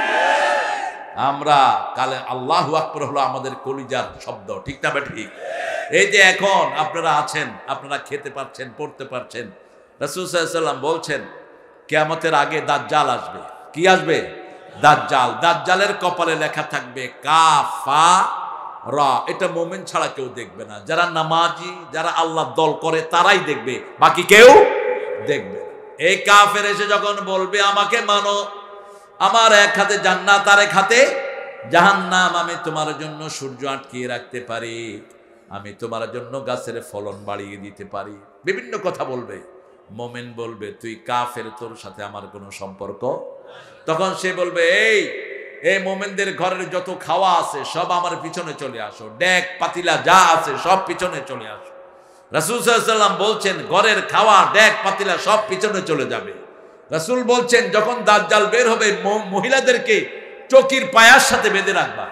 আমরা কালে আল্লাহু আকবার হলো আমাদের কলিজার শব্দ, ঠিক না ঠিক? এই যে এখন আপনারা আছেন, আপনারা খেতে পারছেন, পড়তে পারছেন। রাসূল সাল্লাল্লাহু আলাইহি ওয়াসাল্লাম বলছেন কিয়ামতের আগে দাজ্জাল আসবে। কি আসবে? দাজ্জাল। দাজ্জালের কপালে লেখা থাকবে কাফা রা। এটা মুমিন ছাড়া কেউ দেখবে না। যারা নামাজি, যারা আল্লাহর দল করে তারাই দেখবে, বাকি কেউ দেখবে না। এই কাফের এসে যখন বলবে আমাকে মানো, আমার এক হাতে জান্নাত আর এক হাতে জাহান্নাম, আমি তোমার জন্য সূর্য আটকিয়ে রাখতে পারি, আমি তোমার জন্য গাছের ফলন বাড়িয়ে দিতে পারি, বিভিন্ন কথা বলবে। মুমিন বলবে তুই কাফের, তোর সাথে আমার কোনো সম্পর্ক। তখন সে বলবে এই মুমিনদের ঘরের যত খাওয়া আছে সব আমার পিছনে চলে আসো, ডেক পাতিলা যা আছে সব পিছনে চলে আসো। রাসূল সাল্লাল্লাহু আলাইহি ওয়াসাল্লাম বলছেন ঘরের খাওয়া ডেক পাতিলা সব পিছনে চলে যাবে। রাসূল বলছেন যখন দাজ্জাল বের হবে, মহিলাদেরকে চকির পায়ার সাথে বেঁধে রাখবা।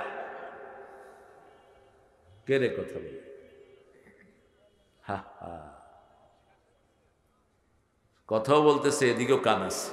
কে রে কথা বলে? কথাও বলতেছে, এদিকেও কান আছে।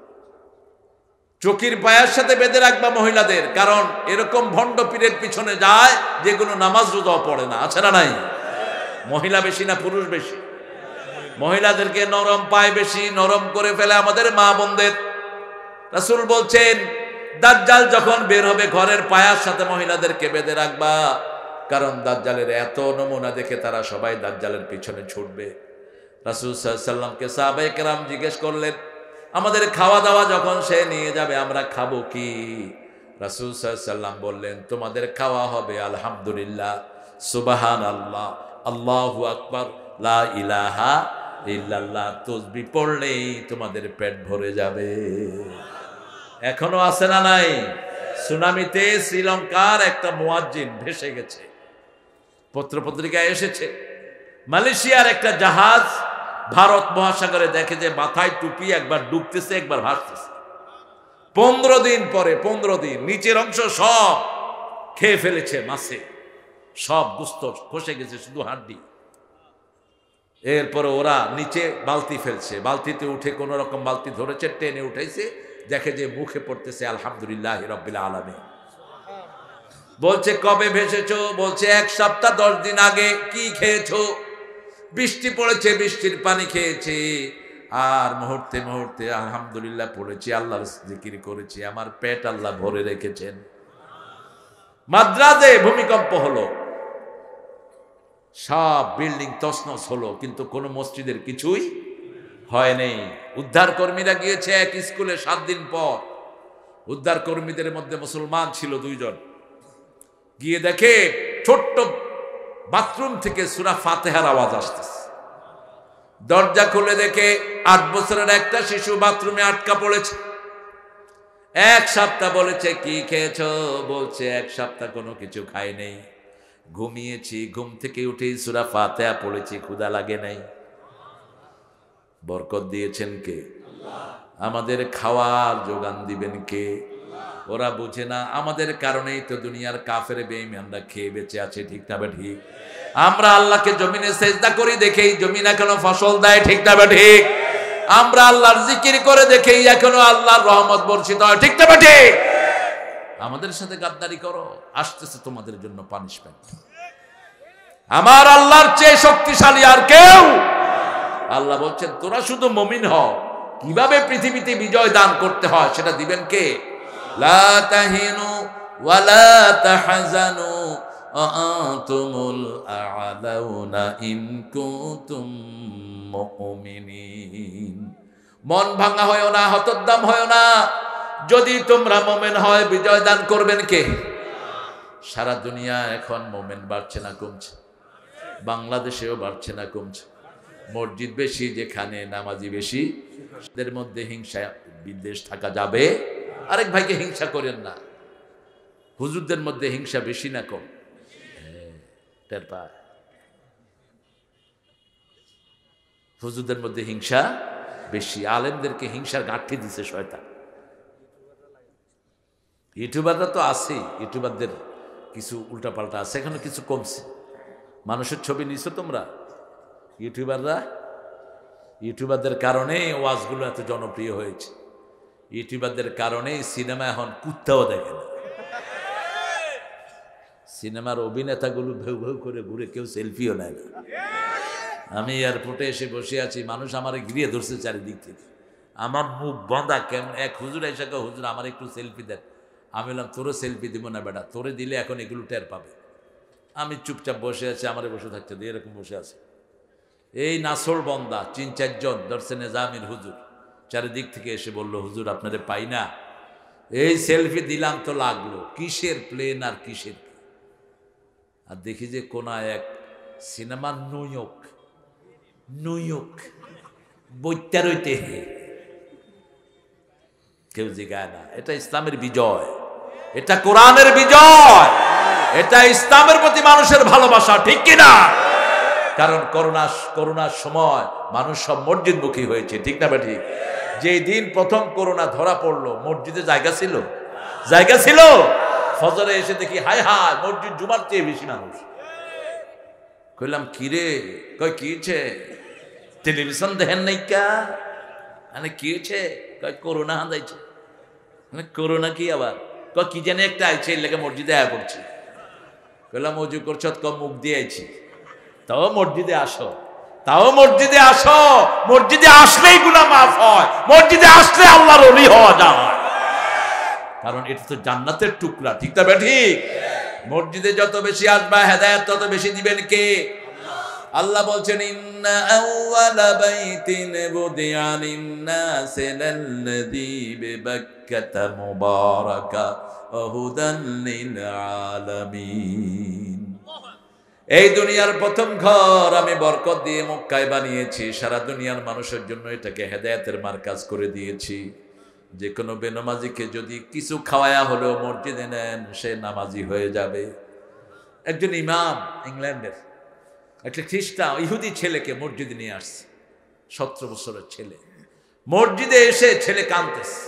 চকির পায়ের সাথে বেঁধে রাখবা মহিলাদের, কারণ এরকম ভণ্ড পীরের পিছনে যায় যেগুলো নামাজ রোজাও পড়ে না। আছে না নাই? মহিলা বেশি না পুরুষ বেশি? মহিলাদেরকে নরম পায় বেশি, নরম করে ফেলে আমাদের মা বোনদের। রাসূল বলছেন দাজ্জাল যখন বের হবে ঘরের পায়ার সাথে মহিলাদেরকে বেঁধে রাখবা, কারণ দাজ্জালের এত নমুনা দেখে তারা সবাই দাজ্জালের পিছনে ছুটবে। রাসূল সাল্লাল্লাহু আলাইহি ওয়াসাল্লামকে সাহাবায়ে কেরাম জিজ্ঞেস করলেন আমাদের খাওয়া দাওয়া যখন সে নিয়ে যাবে আমরা খাবো কি? রাসূল সাল্লাল্লাহু আলাইহি ওয়াসাল্লাম বললেন তোমাদের খাওয়া হবে আলহামদুলিল্লাহ, সুবহানাল্লাহ, আল্লাহু আকবার, লা ইলাহা ইল্লাল্লাহ তাসবিহ পড়লেই তোমাদের পেট ভরে যাবে। এখনো আছে না নাই? সুনামিতে শ্রীলঙ্কার একটা মুয়াজ্জিন ভেসে গেছে, পত্রপত্রিকায় এসেছে। মালয়েশিয়ার একটা জাহাজ ভারত মহাসাগরে দেখে যে মাথায় টুপি একবার ডুবতেছে একবার ভাসতেছে। 15 দিন পরে, 15 দিন নিচের অংশ সব খেয়ে ফেলেছে মাছে, সব গোস্ত খসে গেছে, শুধু হাড্ডি। এরপরে ওরা নিচে বালতি ফেলছে, বালতিতে উঠে কোন রকম বালতি ধরেছে, টেনে উঠাইছে, দেখে যে মুখে পড়তেছে আলহামদুলিল্লাহ রাব্বিল আলামিন। বলছে কবে ভেসেছো? বলছে 1 সপ্তাহ 10 দিন আগে। কি খেয়েছো? বৃষ্টি পড়েছে, বৃষ্টির পানি খেয়েছি। আর মুহূর্তে মুহূর্তে আলহামদুলিল্লাহ পড়েছি, আল্লাহর জিকির করেছি, আমার পেট আল্লাহ ভরে রেখেছেন। মাদ্রাজে ভূমিকম্প হলো, সব বিল্ডিং তছনছ হলো, কিন্তু কোন মসজিদের কিছুই হয় নাই। উদ্ধার কর্মীরা গিয়েছে এক স্কুলে 7 দিন পর। উদ্ধার কর্মীদের মধ্যে মুসলমান ছিল 2 জন। গিয়ে দেখে ছোট্ট বাথরুম থেকে সূরা ফাতিহার আওয়াজ আসতেছে। দরজা খুলে দেখে 8 বছরের একটা শিশু বাথরুমে আটকা পড়েছে। 1 সপ্তাহ বলেছে কি খেয়েছো? বলছে 1 সপ্তাহ কোনো কিছু খাই নাই, ঘুমিয়েছি, ঘুম থেকে উঠেই সূরা ফাতিহা পড়েছি, ক্ষুধা লাগে নাই। বরকত দিয়েছেন কে? আমাদের খাওয়ার যোগান দিবেন কে? ওরা বুঝে না, আমাদের কারণেই তো দুনিয়ার কাফের বেঈমানরা খেয়ে বেঁচে আছে, ঠিক না ঠিক? আমরা আল্লাহকে জমিনে সেজদা করি দেখেই জমিন এখনো ফসল দেয়, ঠিক না ঠিক? আমরা আল্লাহর জিকির করে দেখেই এখনো আল্লাহর রহমত বর্ষিত হয়, ঠিক না ঠিক? আমাদের সাথে গাদ্দারি করো, আসতেছে তোমাদের জন্য পানিশমেন্ট। আমার আল্লাহর চেয়ে শক্তিশালী আর কেউ? আল্লাহ বলছেন তোরা শুধু মুমিন হও, কিভাবে পৃথিবীতে বিজয় দান করতে হয় সেটা দিবেন কে? লা তাহিনু ওয়া লা তাহজানু ওয়া আনতুমুল আ'লাউনা ইন কুনতুম মুমিনিন। মন ভাঙা হয়ো না, হতোদ্দাম হয়ো না, যদি তোমরা মুমিন হয় বিজয় দান করবেন কে? সারা দুনিয়া এখন মুমিন বাড়ছে না কমছে? বাংলাদেশেও বাড়ছে না কমছে? মসজিদ বেশি যেখানে, নামাজি বেশি, এদের মধ্যে হিংসা বিদ্বেষ থাকা যাবে? আরেক ভাইকে হিংসা করেন না। হুজুরদের মধ্যে হিংসা বেশি না কম? টের পায়। হুজুরদের মধ্যে হিংসা বেশি, আলেমদেরকে হিংসার গাঁঠি দিছে শয়তান। ইউটিউবাররা তো আছেই, ইউটিউবারদের কিছু উল্টাপাল্টা আছে, এখনো কিছু কমছে। মানুষের ছবি নিছো তোমরা? ইউটিউবারদের কারণে ওয়াজগুলো এত জনপ্রিয় হয়েছে। ইউটিউবারদের কারণে সিনেমা এখন কুত্তাও দেখে না। সিনেমার অভিনেতাগুলো ভেউ ভেউ করে ঘুরে, কেউ সেলফিও নেয় না। আমি এয়ারপোর্টে এসে বসে আছি, মানুষ আমার ঘিরিয়ে ধরছে চারিদিক থেকে, আমার মুখ বন্ধা। কেমন এক হুজুর এসে কয়, হুজুর আমার একটু সেলফি দেন। আমি বললাম তোরে সেলফি দিব না বেটা, তোরে দিলে এখন এগুলো টের পাবে। আমি চুপচাপ বসে আছি, আমারে বসে থাকতে দিয়ে এরকম বসে আছে। এই নাসর বন্দা 3-4 জন ধরছে নেজামির হুজুর, চারিদিক থেকে এসে বলল হুজুর আপনারে পাই না। এই সেলফি দিলাম তো লাগলো, কিসের প্লেন আর কিসের। আর দেখি যে কোনায় এক সিনেমার নৈয়ক বইটা রইতে, কেউ জিগায় না। এটা ইসলামের বিজয়, এটা কোরআনের বিজয়, এটা ইসলামের প্রতি মানুষের ভালোবাসা, ঠিক কিনা? কারণ করোনার সময় মানুষ সব মসজিদমুখী হয়েছে, ঠিক না ঠিক? যেই দিন প্রথম করোনা ধরা পড়লো, মসজিদে জায়গা ছিল? ফজরে এসে দেখি হায় হায় মসজিদ জুমার চেয়ে বেশি মানুষ। কইলাম কিরে? কয় কি হয়েছে? টেলিভিশন দেখেন নাই কা? মানে কি হয়েছে? কয় করোনা হাঁদাইছে। মানে করোনা কি আবার? কয় কি জানি একটা আইছে, এর লেগে মসজিদে আয়া পড়ছি। কইলাম অজু করছ? কম মুখ দিয়ে আইছি। তাও মসজিদে আসো। মসজিদে আসলেই গুনাহ মাফ হয়, মসজিদে আসলে আল্লাহর ওলি হওয়া যায়। কারণ এটা তো জান্নাতের টুকরা, ঠিক না ঠিক? মসজিদে যত বেশি আসবা হেদায়েত তত বেশি দিবেন কে? আল্লাহ বলছেন ইন্না আউওয়ালা বাইতিন বুদিআ লিন-নাসি লাল্লাযী বিবাক্কাতা মুবারাকা ওয়া হুদান লিল-আলামিন। এই দুনিয়ার প্রথম ঘর আমি বরকত দিয়ে মক্কায় বানিয়েছি, সারা দুনিয়ার মানুষের জন্য এটাকে হেদায়েতের মার্কাজ করে দিয়েছি। যে কোনো বেনামাজিকে যদি কিছু খাওয়ায়া হলেও মসজিদে নেন, সে নামাজি হয়ে যাবে। একজন ইমাম ইংল্যান্ডের একটা খ্রিস্টান ইহুদি ছেলেকে মসজিদে নিয়ে আসছে, 17 বছরের ছেলে। মসজিদে এসে ছেলে কাঁদতেছে।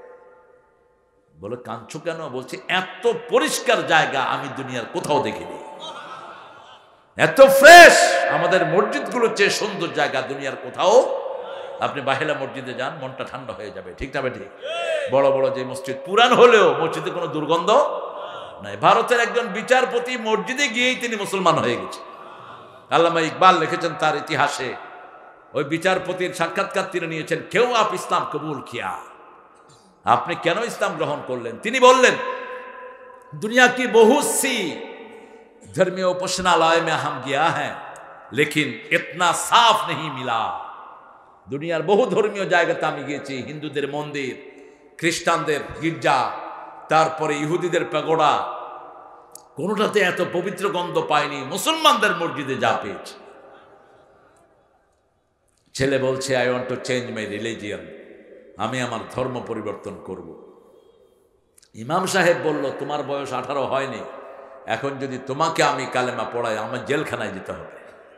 বলে কাঁদছো কেন? বলছে এত পরিষ্কার জায়গা আমি দুনিয়ার কোথাও দেখিনি, এত ফ্রেশ, আমাদের মসজিদগুলোর চেয়ে সুন্দর জায়গা দুনিয়ার কোথাও। আপনি বাহেলা মসজিদে যান, মনটা ঠান্ডা হয়ে যাবে, ঠিক না ঠিক? বড় বড় যে মসজিদ পুরান হলেও মসজিদে কোনো দুর্গন্ধ নাই। ভারতের একজন বিচারপতি মসজিদে গিয়েই তিনি মুসলমান হয়ে গেছে। আল্লামা ইকবাল লিখেছেন তার ইতিহাসে, ওই বিচারপতির সাক্ষাৎকার তিনি নিয়েছেন, কেউ আপ ইসলাম কবুল কিয়া, আপনি কেন ইসলাম গ্রহণ করলেন? তিনি বললেন, দুনিয়া কি বহুত सी धर्मीय उपासनालय में हम गया है लेकिन इतना साफ नहीं मिला। দুনিয়ার বহু ধর্মীয় জায়গাতে আমি গিয়েছি, হিন্দুদের মন্দির, খ্রিস্টানদের গির্জা, তারপরে ইহুদিদের প্যাগোডা, কোনোটাতে এত পবিত্র গন্ধ পাইনি মুসলমানদের মসজিদে যা পেয়েছি। ছেলে বলছে, I want to change my religion, আমি আমার ধর্ম পরিবর্তন করব। ইমাম সাহেব বলল, তোমার বয়স 18 হয়নি, এখন যদি তোমাকে আমি কালেমা পড়াই আমার জেলখানায় যেতে হবে।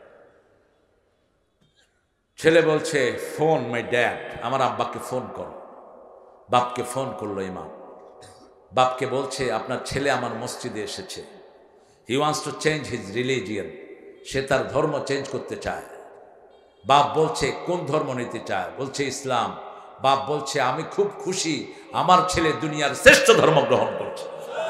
ছেলে বলছে, ফোন মাই ড্যাড, আমার আব্বাকে ফোন করো। বাপকে ফোন করলো ইমাম, বাপকে বলছে, আপনার ছেলে আমার মসজিদে এসেছে, he wants to change his religion, সে তার ধর্ম চেঞ্জ করতে চায়। বাপ বলছে, কোন ধর্ম নিতে চায়? বলছে ইসলাম। বাপ বলছে, আমি খুব খুশি, আমার ছেলে দুনিয়ার শ্রেষ্ঠ ধর্ম গ্রহণ করছে।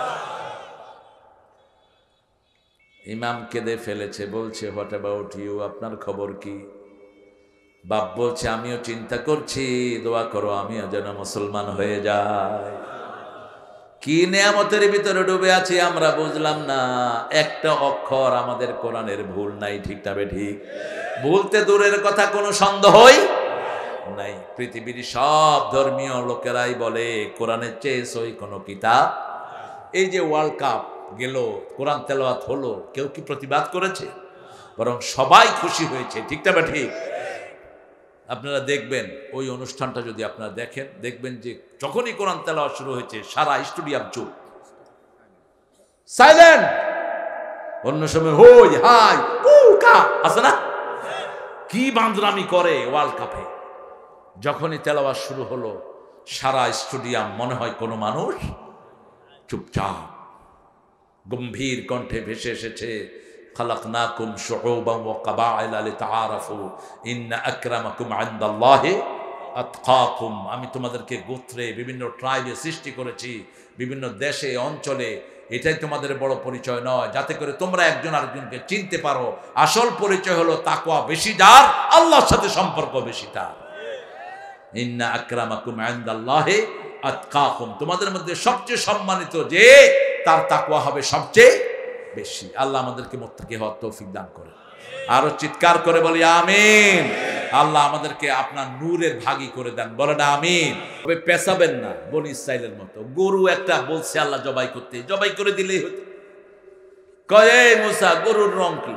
ইমাম কেঁদে ফেলেছে, বলছে, হোয়াট অ্যাবাউট ইউ, আপনার খবর কি? বাপ বলছে, আমিও চিন্তা করছি, দোয়া করো আমিও যেন মুসলমান হয়ে যাই। কি নেয়ামতের ভিতরে ডুবে আছি আমরা বুঝলাম না, একটা অক্ষর আমাদের কোরআনের ভুল নাই, ঠিক তবে ঠিক, ভুলতে দূরের কথা, কোনো সন্দেহই নাই। পৃথিবীর সব ধর্মীয় লোকেরাই বলে কোরআনের চেয়ে সই কোনো কিতাব। এই যে ওয়ার্ল্ড কাপ গেল, কোরআন তেলাওয়াত হলো, কেউ কি প্রতিবাদ করেছে? বরং সবাই খুশি হয়েছে, ঠিক তবে ঠিক। আপনারা দেখবেন ওই অনুষ্ঠানটা যদি আপনারা দেখেন, দেখবেন যে যখনই কোরআন তেলাওয়াত শুরু হয়েছে সারা স্টেডিয়াম চুপ, সাইলেন্ট। অন্য সময় হই হাই কা আছে না, কি বান্দরামি করে ওয়ার্ল্ড কাপে। যখনই তেলাওয়াত শুরু হলো সারা স্টেডিয়াম মনে হয় কোনো মানুষ চুপচাপ। গম্ভীর কণ্ঠে ভেসে এসেছে, খালাকনাকুম শুউবান ওয়া কাবাইলা লিতাআরাফু ইন্না আকরামাকুম ইনদাল্লাহি আতকাকুম, আমি তোমাদেরকে গোত্রে বিভিন্ন ট্রাইবে সৃষ্টি করেছি, বিভিন্ন দেশে অঞ্চলে, এটাই তোমাদের বড় পরিচয় নয়, যাতে করে তোমরা একজন আরেকজনকে চিনতে পারো। আসল পরিচয় হলো তাকওয়া বেশি যার, আল্লাহর সাথে সম্পর্ক বেশি তার। ইন্না আকরামাকুম ইনদাল্লাহি আতকাকুম, তোমাদের মধ্যে সবচেয়ে সম্মানিত যে, তার তাকওয়া হবে সবচেয়ে বেশি। আল্লাহ আমাদেরকে মুত্তাকি হওয়ার তৌফিক দান করে। আরো চিৎকার করে বলি আমিন। আল্লাহ আমাদেরকে আপনার নূরের ভাগী করে দেন, বলেন আমিন। তবে পেছাবেন না বনি ইসরাইলের মতো। গরু একটা বলছে আল্লাহ জবাই করতে, জবাই করে দিলেই হতো। কয়, এই মুসা, গরুর রং কি?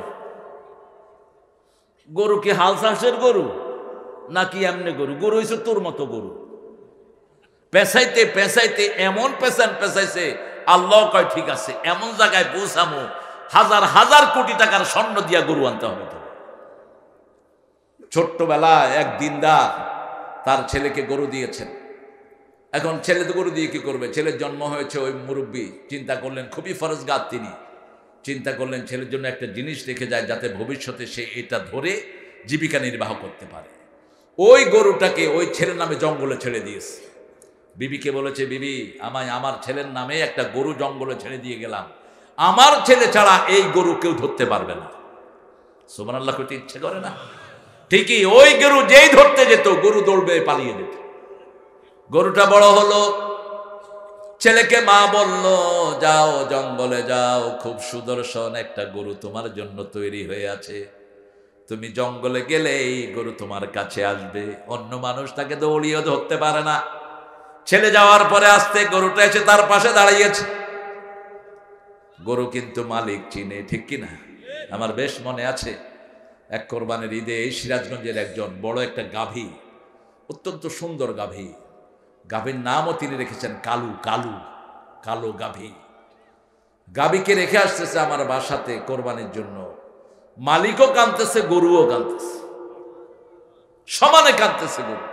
গরু কি হাল চাষের গরু নাকি এমনি গরু? গরু হয়েছে তোর মতো গরু। পেছাইতে পেছাইতে এমন পেছাইছে, আল্লাহ কয় ঠিক আছে, এমন জায়গায় পৌঁছামো হাজার হাজার কোটি টাকার স্বর্ণ দিয়া গরু আনতে হবে। তো ছোট্টবেলায় এক দিনদার তার ছেলেকে গরু দিয়েছেন। এখন ছেলে তো গরু দিয়ে কি করবে? ছেলের জন্ম হয়েছে, ওই মুরব্বী চিন্তা করলেন, খুবই ফরজগার তিনি, চিন্তা করলেন ছেলের জন্য একটা জিনিস রেখে যায় যাতে ভবিষ্যতে সে এটা ধরে জীবিকা নির্বাহ করতে পারে। ওই গরুটাকে ওই ছেলের নামে জঙ্গলে ছেড়ে দিয়েছে। বিবিকে বলেছে, বিবি, আমার ছেলের নামে একটা গরু জঙ্গলে ছেড়ে দিয়ে গেলাম, আমার ছেলে ছাড়া এই গরু কেউ ধরতে পারবে না। সুবহানাল্লাহ করতে ইচ্ছে করে না? ঠিকই, ওই গরু যেই ধরতে যেত গরু দৌড়বে পালিয়ে যেত। গরুটা বড় হলো, ছেলেকে মা বলল, যাও জঙ্গলে যাও, খুব সুদর্শন একটা গরু তোমার জন্য তৈরি হয়ে আছে, তুমি জঙ্গলে গেলে এই গরু তোমার কাছে আসবে, অন্য মানুষ তাকে দৌড়িয়েও ধরতে পারে না। ছেলে যাওয়ার পরে আস্তে গরুটা এসে তার পাশে দাঁড়িয়েছে। গরু কিন্তু মালিক চিনে, ঠিক কিনা? আমার বেশ মনে আছে, এক কোরবানির ঈদে এই সিরাজগঞ্জের একজন বড় একটা গাভী, অত্যন্ত সুন্দর গাভী, গাভীর নামও তিনি রেখেছেন কালু, কালু, কালো গাভী। গাভীকে রেখে আসতেছে আমার বাসাতে কোরবানির জন্য। মালিকও কাঁদতেছে, গরুও কাঁদতেছে, সমানে কাঁদতেছে গরু।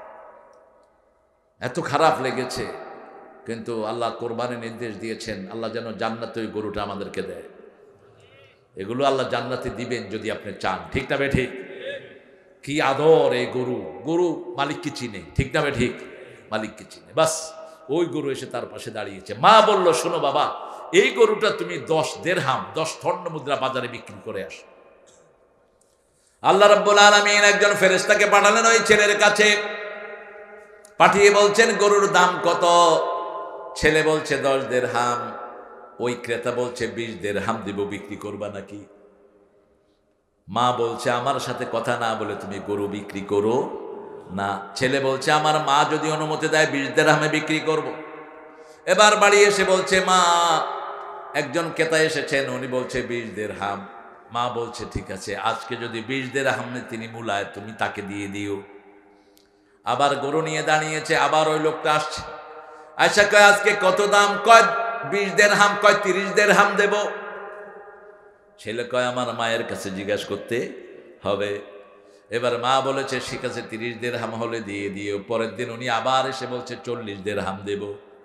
এত খারাপ লেগেছে, কিন্তু আল্লাহ কোরবানির নির্দেশ দিয়েছেন, আল্লাহ যেন জান্নাতে ওই গরুটা আমাদেরকে দেয়। এগুলো আল্লাহ জান্নাতে দিবেন যদি আপনি চান, ঠিক না বে ঠিক? কি আদর এই গরু, গরু মালিককে চিনে, ঠিক না বে ঠিক? মালিককে চিনে। বাস ওই গরু এসে তার পাশে দাঁড়িয়েছে। মা বলল, শোনো বাবা, এই গরুটা তুমি 10 দিরহাম 10 স্বর্ণ মুদ্রা বাজারে বিক্রি করে আসো। আল্লাহ রাব্বুল আলামিন একজন ফেরেশতাকে পাঠালেন ওই ছেলের কাছে, পাঠিয়ে বলছেন গরুর দাম কত? ছেলে বলছে 10 দিরহাম। ওই ক্রেতা বলছে 20 দিরহাম দিব, বিক্রি করবা নাকি? মা বলছে আমার সাথে কথা না বলে তুমি গরু বিক্রি করো না। ছেলে বলছে আমার মা যদি অনুমতি দেয় 20 দিরহামে বিক্রি করব। এবার বাড়ি এসে বলছে মা, একজন ক্রেতা এসেছেন, উনি বলছে 20 দিরহাম। মা বলছে ঠিক আছে, আজকে যদি 20 দিরহামে তিনি মূলায়, তুমি তাকে দিয়ে দিও। আবার গরু নিয়ে দাঁড়িয়েছে, আবার ওই লোকটা আসছে, আয়সা কয় আজকে কত দাম? কয় 20 দিরহাম। কয় 30 দিরহাম দেব। ছেলে কয় আমার মায়ের কাছে জিজ্ঞাসা করতে হবে। এবার মা বলেছে ঠিক আছে 30 দিরহাম হলে দিয়ে দিও। পরের দিন উনি আবার এসে বলছে 40 দিরহাম দেব।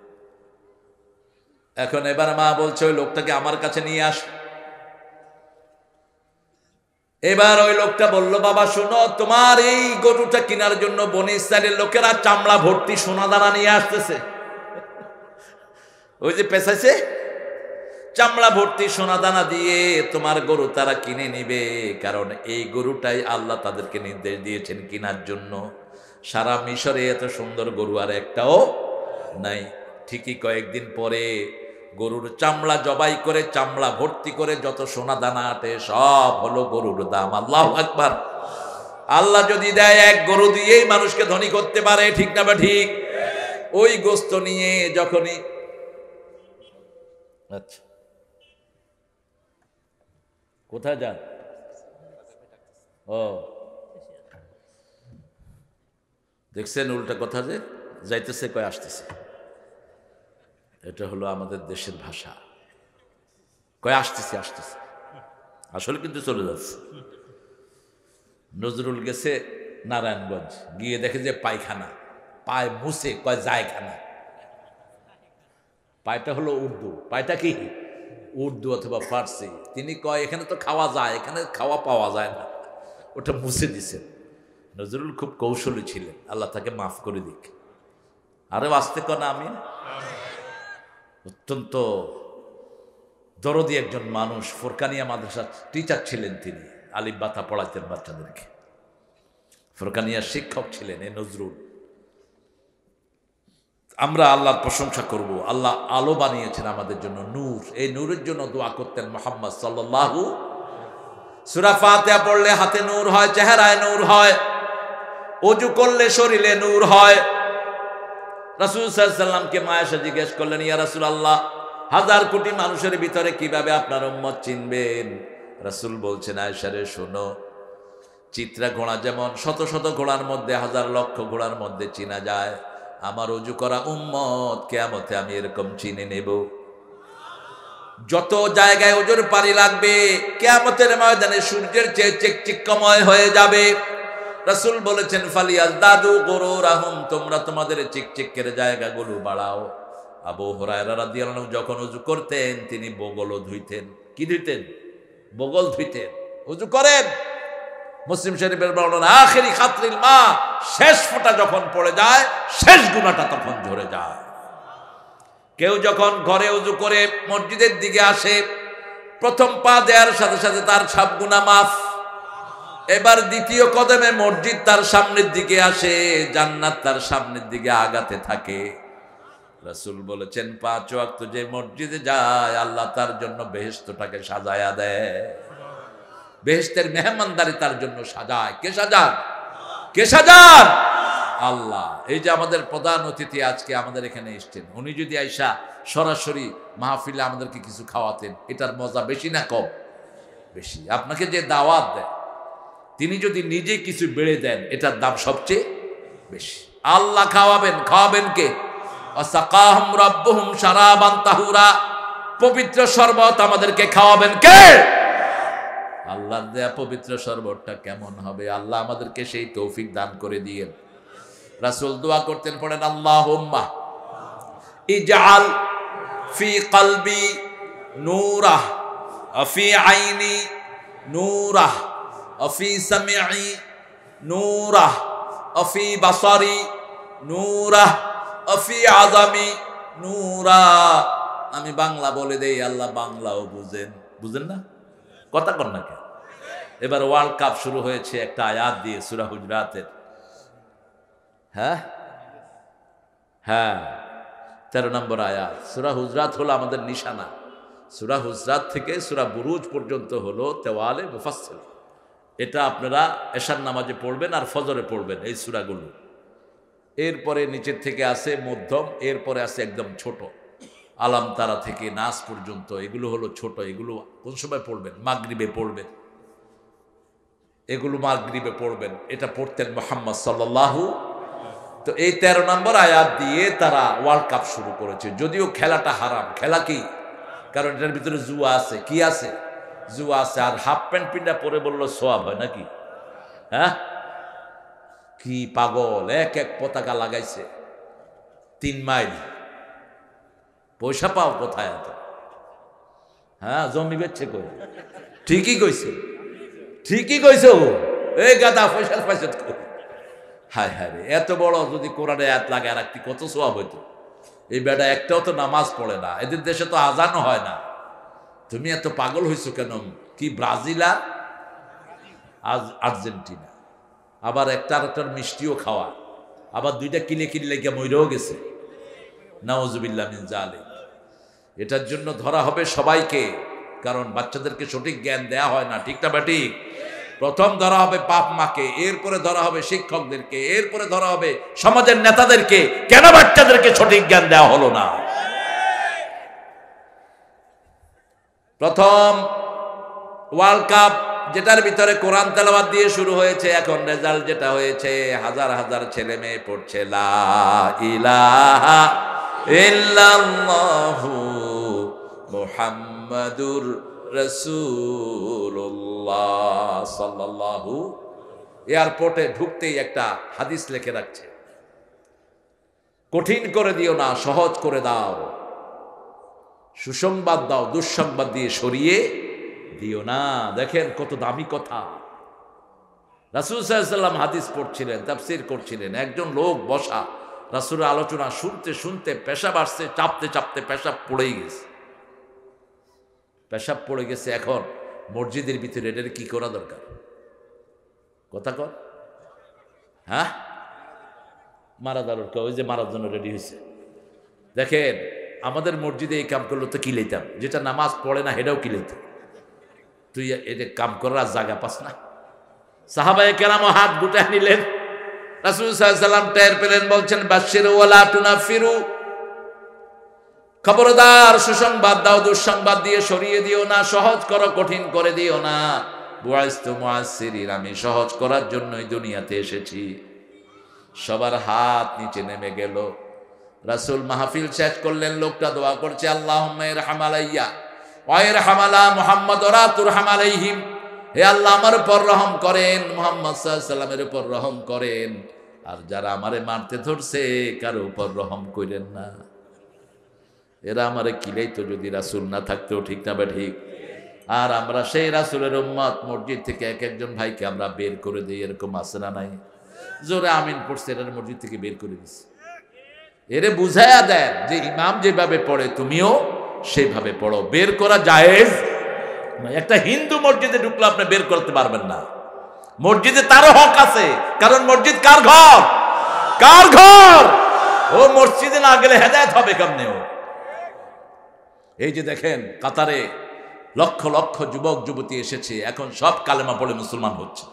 এখন এবার মা বলছে ওই লোকটাকে আমার কাছে নিয়ে আস। এবার ওই লোকটা বলল বাবা শোনো, তোমার এই গরুটা কেনার জন্য বনি ইসরাইলের লোকেরা চামড়া ভর্তি সোনা দানা নিয়ে আসতেছে। ওই যে পেছাইছে, চামড়া ভর্তি সোনা দানা দিয়ে তোমার গরু তারা কিনে নিবে, কারণ এই গরুটাই আল্লাহ তাদেরকে নির্দেশ দিয়েছেন কেনার জন্য। সারা মিশরে এত সুন্দর গরু আর একটাও নাই। ঠিকই কয়েকদিন পরে গরুর চামড়া জবাই করে চামড়া ভর্তি করে যত সোনা দানা আটে সব হলো গরুর দাম। আল্লাহু আকবার। আল্লাহ যদি দেয় এক গরু দিয়েই মানুষকে ধনী করতে পারে, ঠিক না বা ঠিক? ওই গোস্ত নিয়ে যখনই আচ্ছা কোথায় যান? ও দেখছেন উল্টা কথা যে যাইতেছে কয় আসতেছে। এটা হলো আমাদের দেশের ভাষা, কয় আসতেছে আসতেছে, আসলে কিন্তু চলে যাচ্ছে। নজরুল গেছে নারায়ণগঞ্জ, গিয়ে দেখে যে পায়খানা, পায় মুছে কয় যায়খানা। পায়টা হলো উর্দু, পায়টা কি উর্দু অথবা ফার্সি। তিনি কয় এখানে তো খাওয়া যায়, এখানে খাওয়া পাওয়া যায় না, ওটা মুছে দিছেন। নজরুল খুব কৌশলী ছিলেন, আল্লাহ তাকে মাফ করে দিক। আরে আসতে কনা আমি অত্যন্ত দরদি একজন মানুষ, ফোরকানিয়া মাদ্রাসার টিচার ছিলেন তিনি, আলিফ বাতা পড়াইতেন বাচ্চাদেরকে, ফোরকানিয়ার শিক্ষক ছিলেন এই নজরুল। আমরা আল্লাহর প্রশংসা করব, আল্লাহ আলো বানিয়েছেন আমাদের জন্য, নূর। এই নূরের জন্য দোয়া করতেন মুহাম্মদ সাল্লাল্লাহু। সূরা ফাতিহা পড়লে হাতে নূর হয়, চেহারায় নূর হয়, ওযু করলে শরীরে নূর হয়। রাসূল সাল্লাল্লাহু আলাইহি সাল্লামকে মা আয়েশা জিজ্ঞেস করলেন, ইয়া রাসূলুল্লাহ, 1000 কোটি মানুষের ভিতরে কিভাবে আপনার উম্মত চিনবেন? রাসূল বলছেন, আয়েশা রে শোনো, চিত্রা ঘোড়া যেমন শত শত ঘোড়ার মধ্যে, 1000 লক্ষ ঘোড়ার মধ্যে চিনা যায়, আমার ওযু করা উম্মত কিয়ামতে আমি এরকম চিনে নেব। যত জায়গায় ওজুর পানি লাগবে, কিয়ামতের ময়দানে সূর্যের চেয়ে চিকচিকময় হয়ে যাবে। রাসূল বলেছেন, ফালিয়াজদাদু গুরুরাহুম, তোমরা তোমাদের চিকচিকের জায়গাগুলো বাড়াও। আবু হুরায়রা রাদিয়াল্লাহু আনহু যখন ওযু করতেন তিনি বগলও ধুইতেন। কি ধুইতেন? বগল ধুইতেন। ওযু করেন, মুসলিম শরীফের বর্ণনা, আখিরি খাতরিল মা, শেষ ফোঁটা যখন পড়ে যায় শেষ গুনাহটা তখন ঝরে যায়। কেউ যখন ঘরে ওযু করে মসজিদের দিকে আসে, প্রথম পা দেওয়ার সাথে সাথে তার সব গুনাহ মাফ। এবার দ্বিতীয় কদমে মসজিদ তার সামনের দিকে আসে, জান্নাত তার সামনের দিকে আগাতে থাকে। রাসূল বলেছেন, 5 ওয়াক্ত যে মসজিদে যায় আল্লাহ তার জন্য বেহেশতটাকে সাজায়া দেয়, বেহেশতের মেহমানদারি তার জন্য সাজায়। কে সাজান? কে সাজান? আল্লাহ। এই যে আমাদের প্রধান অতিথি আজকে আমাদের এখানে এসেছেন, উনি যদি আইসা সরাসরি মাহফিলে আমাদেরকে কিছু খাওয়াতেন, এটার মজা বেশি না কম? বেশি। আপনাকে যে দাওয়াত দেয়, তিনি যদি নিজে কিছু বেড়ে দেন, এটার দাম সবচেয়ে বেশি। আল্লাহ খাওয়াবেন, খাওয়াবেন কে? ওয়াসাকাহুম রাব্বুহুম শারাবান তাহুরা, পবিত্র শরবত আমাদেরকে খাওয়াবেন কে? আল্লাহর দেয়া পবিত্র শরবতটা কেমন হবে? আল্লাহ আমাদেরকে সেই তৌফিক দান করে দিয়েন। রাসূল দোয়া করতেন, পড়েন, আল্লাহুম্মা ইজআল ফি কলবি নূরা ওয়া ফি আইনি নূরা ওয়া ফি সামঈ নূরা ওয়া ফি বাসারি নূরা ওয়া ফি আযামি নূরা। আমি বাংলা বলে দেই, আল্লাহ বাংলাও বুঝেন। বুঝেন না? কথা কর না কেন? এবার ওয়ার্ল্ড কাপ শুরু হয়েছে একটা আয়াত দিয়ে সূরা হুজরাতের। হ্যাঁ হ্যাঁ, 13 নম্বর আয়াত। সূরা হুজরাত হলো আমাদের নিশানা। সূরা হুজরাত থেকে সূরা বুরুজ পর্যন্ত হলো তেওয়ালে মুফাসসিল। এটা আপনারা এশার নামাজে পড়বেন আর ফজরে পড়বেন এই সূরাগুলো। এরপরে নিচের থেকে আসে মধ্যম, এরপরে আসে একদম ছোট, আলাম তারা থেকে নাস পর্যন্ত। এগুলো হলো ছোট। এগুলো কোন সময় পড়বেন? মাগরিবে পড়বেন। এগুলো মাগরিবে পড়বেন। এটা পড়তেন মুহাম্মদ সাল্লাল্লাহু। তো এই 13 নম্বর আয়াত দিয়ে তারা ওয়ার্ল্ড কাপ শুরু করেছে, যদিও খেলাটা হারাম। খেলা কি? কারণ এটার ভিতরে জুয়া আছে। কি আছে? জুয়া আছে। আর হাফ প্যান্ট পিন্ডা পরে বললো সোয়াব হয় নাকি? হ্যাঁ, কি পাগল! এক এক পতাকা লাগাইছে 3 মাইল। পয়সা পাও কোথায় এত? হ্যাঁ, জমি বেচছে কই? ঠিকই কইছে, ঠিকই কইছো। এই গাদা পয়সা পাইছে কই? হায় হায় রে, এত বড় যদি কোরআনে আয়াত লাগায় রাখতি কত সওয়াব হইতো। এই বেটা একটাও তো নামাজ পড়ে না, এদের দেশে তো আজানও হয় না। তুমি এত পাগল হইছো কেন? কি ব্রাজিল আর আর্জেন্টিনা, আবার একটার মিষ্টিও খাওয়া, আবার 2টা কিলে কিনলে গিয়ে মইরেও গেছে। নাউজুবিল্লাহ মিন জালিক। এটার জন্য ধরা হবে সবাইকে, কারণ বাচ্চাদেরকে সঠিক জ্ঞান দেয়া হয় না। ঠিক না ব্যাটিক? প্রথম ধরা হবে বাপ মাকে, এরপরে ধরা হবে শিক্ষকদেরকে, এরপরে ধরা হবে সমাজের নেতাদেরকে। কেন বাচ্চাদেরকে সঠিক জ্ঞান দেওয়া হলো না? প্রথম ওয়ার্ল্ড কাপ যেটার ভিতরে কোরআন তেলাওয়াত দিয়ে শুরু হয়েছে, এখন রেজাল্ট যেটা হয়েছে, হাজার হাজার ছেলে মেয়ে পড়ছে লা ইলাহা ইল্লাল্লাহু মুহাম্মাদুর রাসূলুল্লাহ সাল্লাল্লাহু। এয়ারপোর্টে ঢুকতেই একটা হাদিস লিখে রাখছে, কঠিন করে দিও না, সহজ করে দাও। সুসংবাদ দাও, দুঃসংবাদ দিয়ে সরিয়ে দিও না। দেখেন কত দামি কথা। রাসূল সাল্লাল্লাহু আলাইহি ওয়াসাল্লাম হাদিস পড়ছিলেন, তাফসীর করছিলেন। একজন লোক বসা, রাসূলের আলোচনা শুনতে শুনতে পেশাব আসছে, চাপতে চাপতে পেশাব পড়েই গেছে। পেশাব পড়ে গেছে। এখন মসজিদের ভিতরে এটার কি করা দরকার? কথা কর। হ্যাঁ, মারা দরকার। ওই যে মারার জন্য রেডি হয়েছে। দেখেন আমাদের মসজিদে এই কাম করলো তো কি লইতাম, যেটা নামাজ পড়ে না সেটাও কি লইতাম। তুই এটা কাম করার জায়গা পাস না? সাহাবায়ে কেরাম হাত গুটায় নিলেন। রাসূল সাল্লাল্লাহু আলাইহি ওয়াসাল্লাম টের পেলেন, বলছেন বাশশিরু ওয়ালা তুনাফিরু, খবরদার সুসংবাদ দাও, দুঃসংবাদ দিয়ে সরিয়ে দিও না, সহজ করো, কঠিন করে দিও না। বুআইস্তু মুআসসিরিন, আমি সহজ করার জন্যই দুনিয়াতে এসেছি। সবার হাত নিচে নেমে গেল। রাসূল মাহফিল শেষ করলেন, লোকটা দোয়া করছে, আল্লাহুম্মা ইরহাম আলাইয়া ওয়া ইরহাম আলা মুহাম্মাদ ওয়া লা তুরহাম আলাইহিম। হে আল্লাহ, আমার উপর রহম করেন, মুহাম্মদ সাল্লাল্লাহু আলাইহি ওয়াসাল্লামের উপর রহম করেন, আর যারা আমারে মারতে ধরছে কারো উপর রহম করেন না। এরা আমারে কিলাইতো যদি রাসূল না থাকতো। ঠিক না বা ঠিক? আর আমরা সেই রাসূলের উম্মত, মসজিদ থেকে এক একজন ভাইকে আমরা বের করে দিই। এরকম আছে না নাই? জোরে আমিন পড়ছে, এর মসজিদ থেকে বের করে দিচ্ছে। এরে বুঝায়া দেন যে ইমাম যেভাবে পড়ে তুমিও সেইভাবে পড়ো। বের করা জায়েজ। একটা হিন্দু মসজিদে ঢুকলে আপনি বের করতে পারবেন না। মসজিদে তারও হক আছে, কারণ মসজিদ কার ঘর? কার ঘর? ও মসজিদে না গেলে হেদায়েত হবে কেমনে? ও এই যে দেখেন কাতারে লক্ষ লক্ষ যুবক যুবতী এসেছে, এখন সব কালেমা পড়ে মুসলমান হচ্ছে।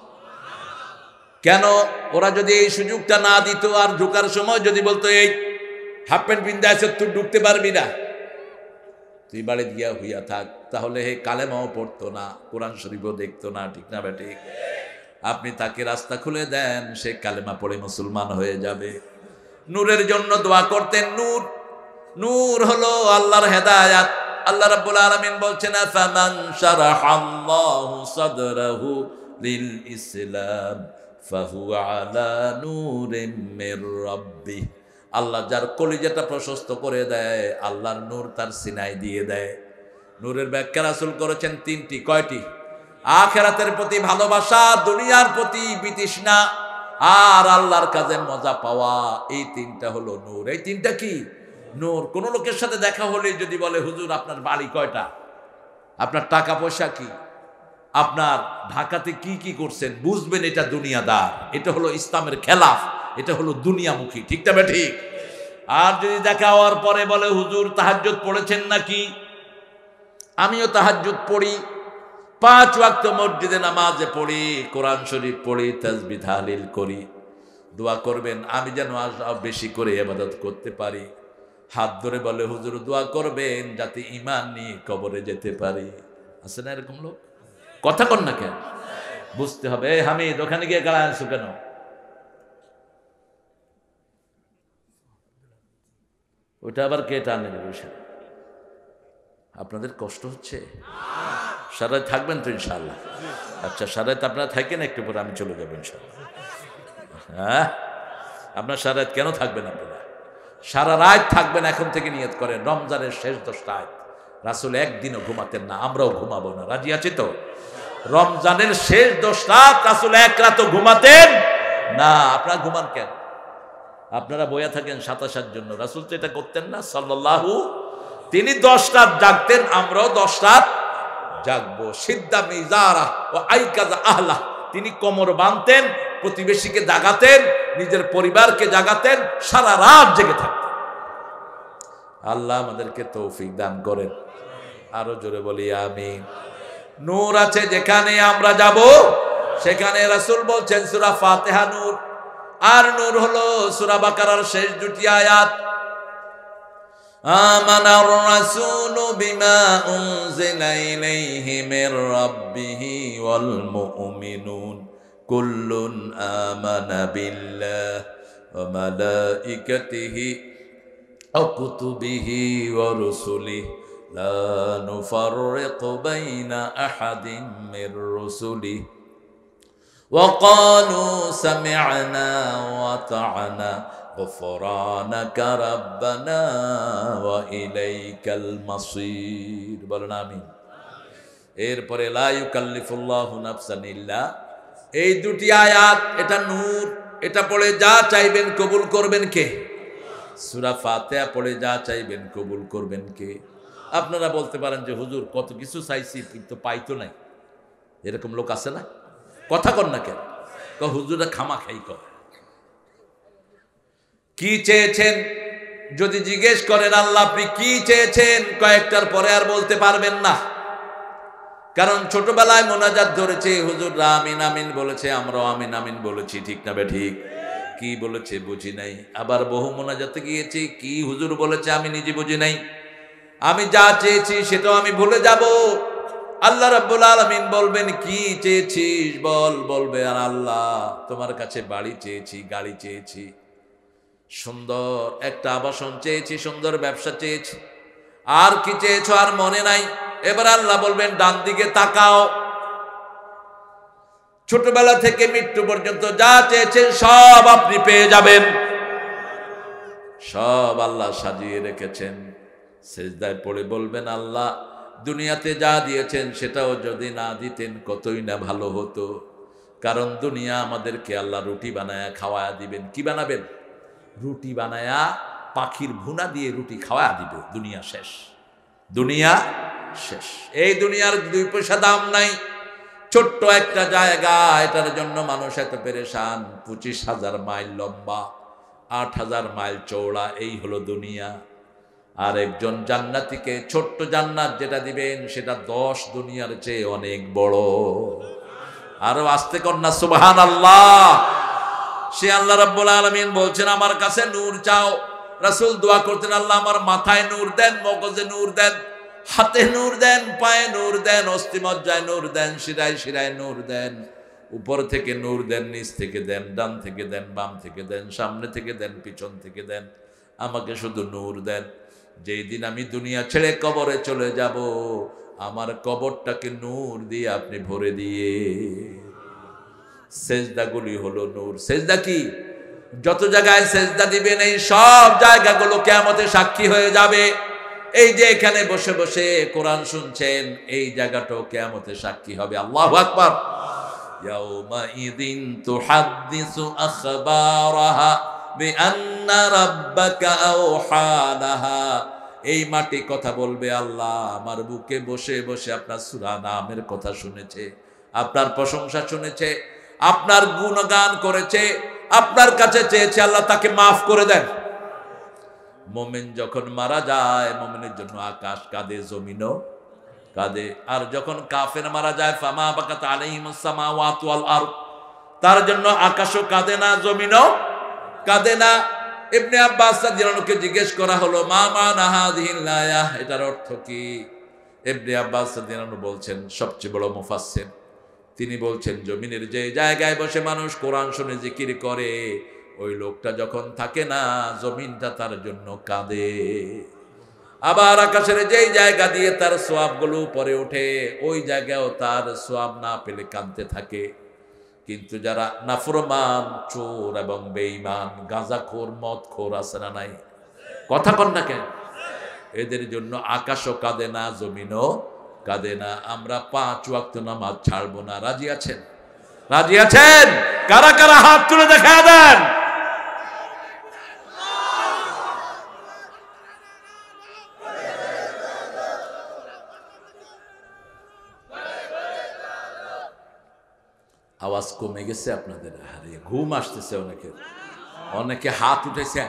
কেন? ওরা যদি এই সুযোগটা না দিত, আর ঢুকার সময় যদি বলতো এই হাফ প্যান্ট পিন্দা আছে তুই ঢুকতে পারবি না, তুই বাড়ি গিয়া হইয়া থাক, তাহলে হে কালেমাও পড়তো না, কোরআন শরীফও দেখতো না। ঠিক না বেঠিক? আপনি তাকে রাস্তা খুলে দেন, সে কালেমা পড়ে মুসলমান হয়ে যাবে। নূরের জন্য দোয়া করতেন। নূর, নূর হলো আল্লাহর হেদায়াত। আল্লাহ রাব্বুল আলামিন বলছেন, ফামান শারাহাল্লাহু সাদরাহু লিল ইসলাম ফাহুয়া আলা নূরিম মির রাব্বিহ। আল্লাহ যার কলিজাটা প্রশস্ত করে দেয়, আল্লাহর নূর তার সিনায় দিয়ে দেয়। নূরের ব্যাখ্যা রাসূল করেছেন 3টি। কয়টি? আখিরাতের প্রতি ভালোবাসা, দুনিয়ার প্রতি বিতৃষ্ণা, আর আল্লাহর কাজে মজা পাওয়া। এই 3টা হলো নূর। এই 3টা কি? নূর। কোন লোকের সাথে দেখা হলে যদি বলে, হুজুর আপনার বাড়ি কয়টা, আপনার টাকা পয়সা কি, আপনার ঢাকাতে কি কি করছেন বুঝবেন এটা দুনিয়াদার, এটা হলো ইসলামের খেলাফ, এটা হলো দুনিয়ামুখী। ঠিক তবে ঠিক। আর যদি দেখা হওয়ার পরে বলে হুজুর তাহাজ্জুদ পড়েছেন নাকি, আমিও তাহাজ্জুদ পড়ি, 5 ওয়াক্ত মসজিদে নামাজে পড়ি, কোরআন শরীফ পড়ি, তাসবিহ তাহলিল করি, দোয়া করবেন আমি যেন বেশি করে ইবাদত করতে পারি। হাত ধরে বলে হুজুর দোয়া করবেন যাতে ঈমান নিয়ে কবরে যেতে পারি। আছে না এরকম লোক? কথা কন না কেন? বুঝতে হবে। হামিদ ওখানে গিয়ে গাড়া আনছো কেন? ওটা আবার কে টানে বসে? আপনাদের কষ্ট হচ্ছে? সারায় থাকবেন তো ইনশাআল্লাহ? আচ্ছা সারায় আপনারা থাকেন, একটু পরে আমি চলে যাবো ইনশাআল্লাহ। হ্যাঁ, আপনার সারায় কেন থাকবেন? আপনারা সারা রাত থাকবেন। এখন থেকে নিয়ত করেন রমজানের শেষ 10টা রাত রাসূল একদিনও ঘুমাতেন না, আমরাও ঘুমাবো না। রাজি আছি তো? রমজানের শেষ 10 রাত রাসূল এক রাতও ঘুমাতেন না। আপনারা ঘুমান কেন? আপনারা বইয়া থাকেন 27 জন্য। রাসূল তো এটা করতেন না সাল্লাল্লাহু। তিনি 10 রাত জাগতেন, আমরাও 10 রাত জাগবো। সিদ্ধা মিজারা ও আইকাজা আহলা, তিনি কোমর বাঁধতেন, প্রতিবেশীকে জাগাতেন, নিজের পরিবারকে জাগাতেন, সারা রাত জেগে থাকতেন। আল্লাহ আমাদেরকে তৌফিক দান করেন। আরো জোরে বলি আমিন। নূর আছে যেখানে আমরা যাব সেখানে। রাসূল বলছেন সূরা ফাতিহা নূর, আর নূর হলো সূরা বাকারার শেষ 2টি আয়াত। আমানার রাসূলু বিমা উনজিলা ইলাইহি মির রাব্বিহি ওয়াল মুমিনুন কুল্লুন আমানা বিল্লাহি ওয়া মালাইকাতিহি ওয়া কুতুবিহি ওয়া রুসুলিহি লা নুফাররিকু বাইনা আহাদিন মির রুসুলিহি ওয়া ক্বালু সামি'না ওয়া আতা'না গুফরানাকা রাব্বানা ওয়া ইলাইকাল মাসির। বলেন আমিন। এরপরে লা ইউকাল্লিফুল্লাহু নাফসান ইল্লা, এই 2টি আয়াত, এটা নূর। এটা পড়ে যা চাইবেন কবুল করবেন কে? সূরা ফাতিহা পড়ে যা চাইবেন কবুল করবেন কে? আপনারা বলতে পারেন যে হুজুর কত কিছু চাইছি কিন্তু পাইতো নাই, এরকম লোক আছে না? কথা কন না কেন? হুজুরা খামা খাই কর। কি চেয়েছেন যদি জিজ্ঞেস করেন আল্লাহ আপনি কি চেয়েছেন, কয়েকটার পরে আর বলতে পারবেন না। কারণ ছোটবেলায় মোনাজাত ধরেছে, হুজুররা আমিন আমিন বলেছে, আমরাও আমিন আমিন বলেছি। ঠিক না বে ঠিক? কি বলেছে বুঝি নাই। আবার বহু মোনাজাতে গিয়েছি, কি হুজুর বলেছে আমি নিজে বুঝি নাই। আমি যা চেয়েছি সেটাও আমি ভুলে যাব। আল্লাহ রাব্বুল আলামিন বলবেন কি চেয়েছিস বল, বলবে আর আল্লাহ তোমার কাছে বাড়ি চেয়েছি, গাড়ি চেয়েছি, সুন্দর একটা আবাসন চেয়েছি, সুন্দর ব্যবসা চেয়েছি, আর কি চেয়েছো আর মনে নাই। এবার আল্লাহ বলবেন ডান দিকে তাকাও। ছোটবেলা থেকে মৃত্যু পর্যন্ত যা চেয়েছেন সব আপনি পেয়ে যাবেন, সব আল্লাহ সাজিয়ে রেখেছেন। সিজদায় পড়ে বলবেন আল্লাহ দুনিয়াতে যা দিয়েছেন সেটাও যদি না দিতেন কতই না ভালো হতো। কারণ দুনিয়া আমাদেরকে আল্লাহ রুটি বানায়া খাওয়ায়া দিবেন। কি বানাবেন? রুটি বানায়া পাখির ভুনা দিয়ে রুটি খাওয়ায়া দিবে। দুনিয়া শেষ, দুনিয়া শেষ। এই দুনিয়ার 2 পয়সা দাম নাই। ছোট্ট একটা জায়গা, এটার জন্য মানুষ এত পেরেশান। 25,000 মাইল লম্বা, 8,000 মাইল চওড়া, এই হলো দুনিয়া। আর একজন জান্নাতীকে ছোট্ট জান্নাত যেটা দিবেন সেটা 10 দুনিয়ার চেয়ে অনেক বড়। আরো আস্তে কন্যা সুবহানাল্লাহ। সে আল্লাহ রাব্বুল আলামিন বলছেন আমার কাছে নূর চাও। রাসূল দোয়া করতেন আল্লাহ আমার মাথায় নূর দেন, মগজে নূর দেন, হাতে নূর দেন, পায়ে নূর দেন, অস্থিমজ্জায় নূর দেন, শিরায় শিরায় নূর দেন। উপর থেকে নূর দেন, নিচ থেকে দেন, ডান থেকে দেন, বাম থেকে দেন, সামনে থেকে দেন, পিছন থেকে দেন, আমাকে শুধু নূর দেন। যেই দিন আমি দুনিয়া ছেড়ে কবরে চলে যাব আমার কবরটাকে নূর দিয়ে আপনি ভরে দিয়ে। সেজদাগুলি হলো নূর। সেজদা কি? যত জায়গায় সেজদা দিবেন এই সব জায়গাগুলো কিয়ামতে সাক্ষী হয়ে যাবে। এই যে এখানে বসে বসে কোরআন শুনছেন এই জায়গাটাও কিয়ামতে সাক্ষী হবে। আল্লাহু আকবার। ইয়াউমা ইযিন তুহাদ্দিসু আখবারাহা বিআন্না রাব্বাকা আওহা লাহা। এই মাটি কথা বলবে, আল্লাহ আমার বুকে বসে বসে আপনার সূরা নামের কথা শুনেছে, আপনার প্রশংসা শুনেছে, আপনার গুণগান করেছে, আপনার কাছে চেয়েছে, আল্লাহ তাকে মাফ করে দেন। মুমিন যখন মারা যায়, মুমিনের জন্য আকাশ কাঁদে, জমিনও কাঁদে। আর যখন কাফের মারা যায়, ফামা বাকাত আলাইহিমুস সামাওয়াতু ওয়াল আরদ, তার জন্য আকাশও কাঁদে না, জমিনও কাঁদে না। ইবনে আব্বাস রাদিয়াল্লাহু আনহুকে জিজ্ঞেস করা হলো, মা মানা হাযিহিল আয়াহ, এটার অর্থ কি? ইবনে আব্বাস রাদিয়াল্লাহু আনহু বলছেন, সবচেয়ে বড় মুফাসসির, তিনি বলছেন, জমিনের যে জায়গায় বসে মানুষ কোরআন শুনে জিকির করে, ওই লোকটা যখন থাকে না, জমিনটা তার জন্য কাঁদে। আবার আকাশের যেই জায়গা দিয়ে তার সোয়াবগুলো উপরে ওঠে, ওই জায়গায়ও তার সোয়াব না পেলে কাঁদতে থাকে। কিন্তু যারা নাফরমান, চোর এবং বেঈমান, গাঁজাখোর, মদখোর আছে না নাই? কথা কন না কেন? এদের জন্য আকাশও কাঁদে না, জমিনও কাঁদে না। আমরা 5 ওয়াক্ত নামাজ ছাড়বো না। রাজি আছেন? রাজি আছেন? কারা কারা হাত তুলে দেখা দেন। আওয়াজ কমে গেছে আপনাদের? আরে ঘুম আসতেছে অনেকের, অনেকে হাত উঠেছে।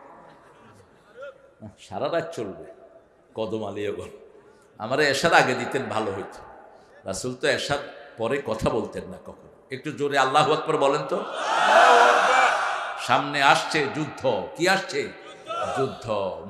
সারা রাত চলবে কদম আলিয়া গল। আমার এশার আগে দিতেন ভালো হইতো। রাসূল তো এশার পরে কথা বলতেন না কখনো। একটু জোরে আল্লাহু আকবার বলেন তো। সামনে আসছে যুদ্ধ। কি আসছে? যুদ্ধ।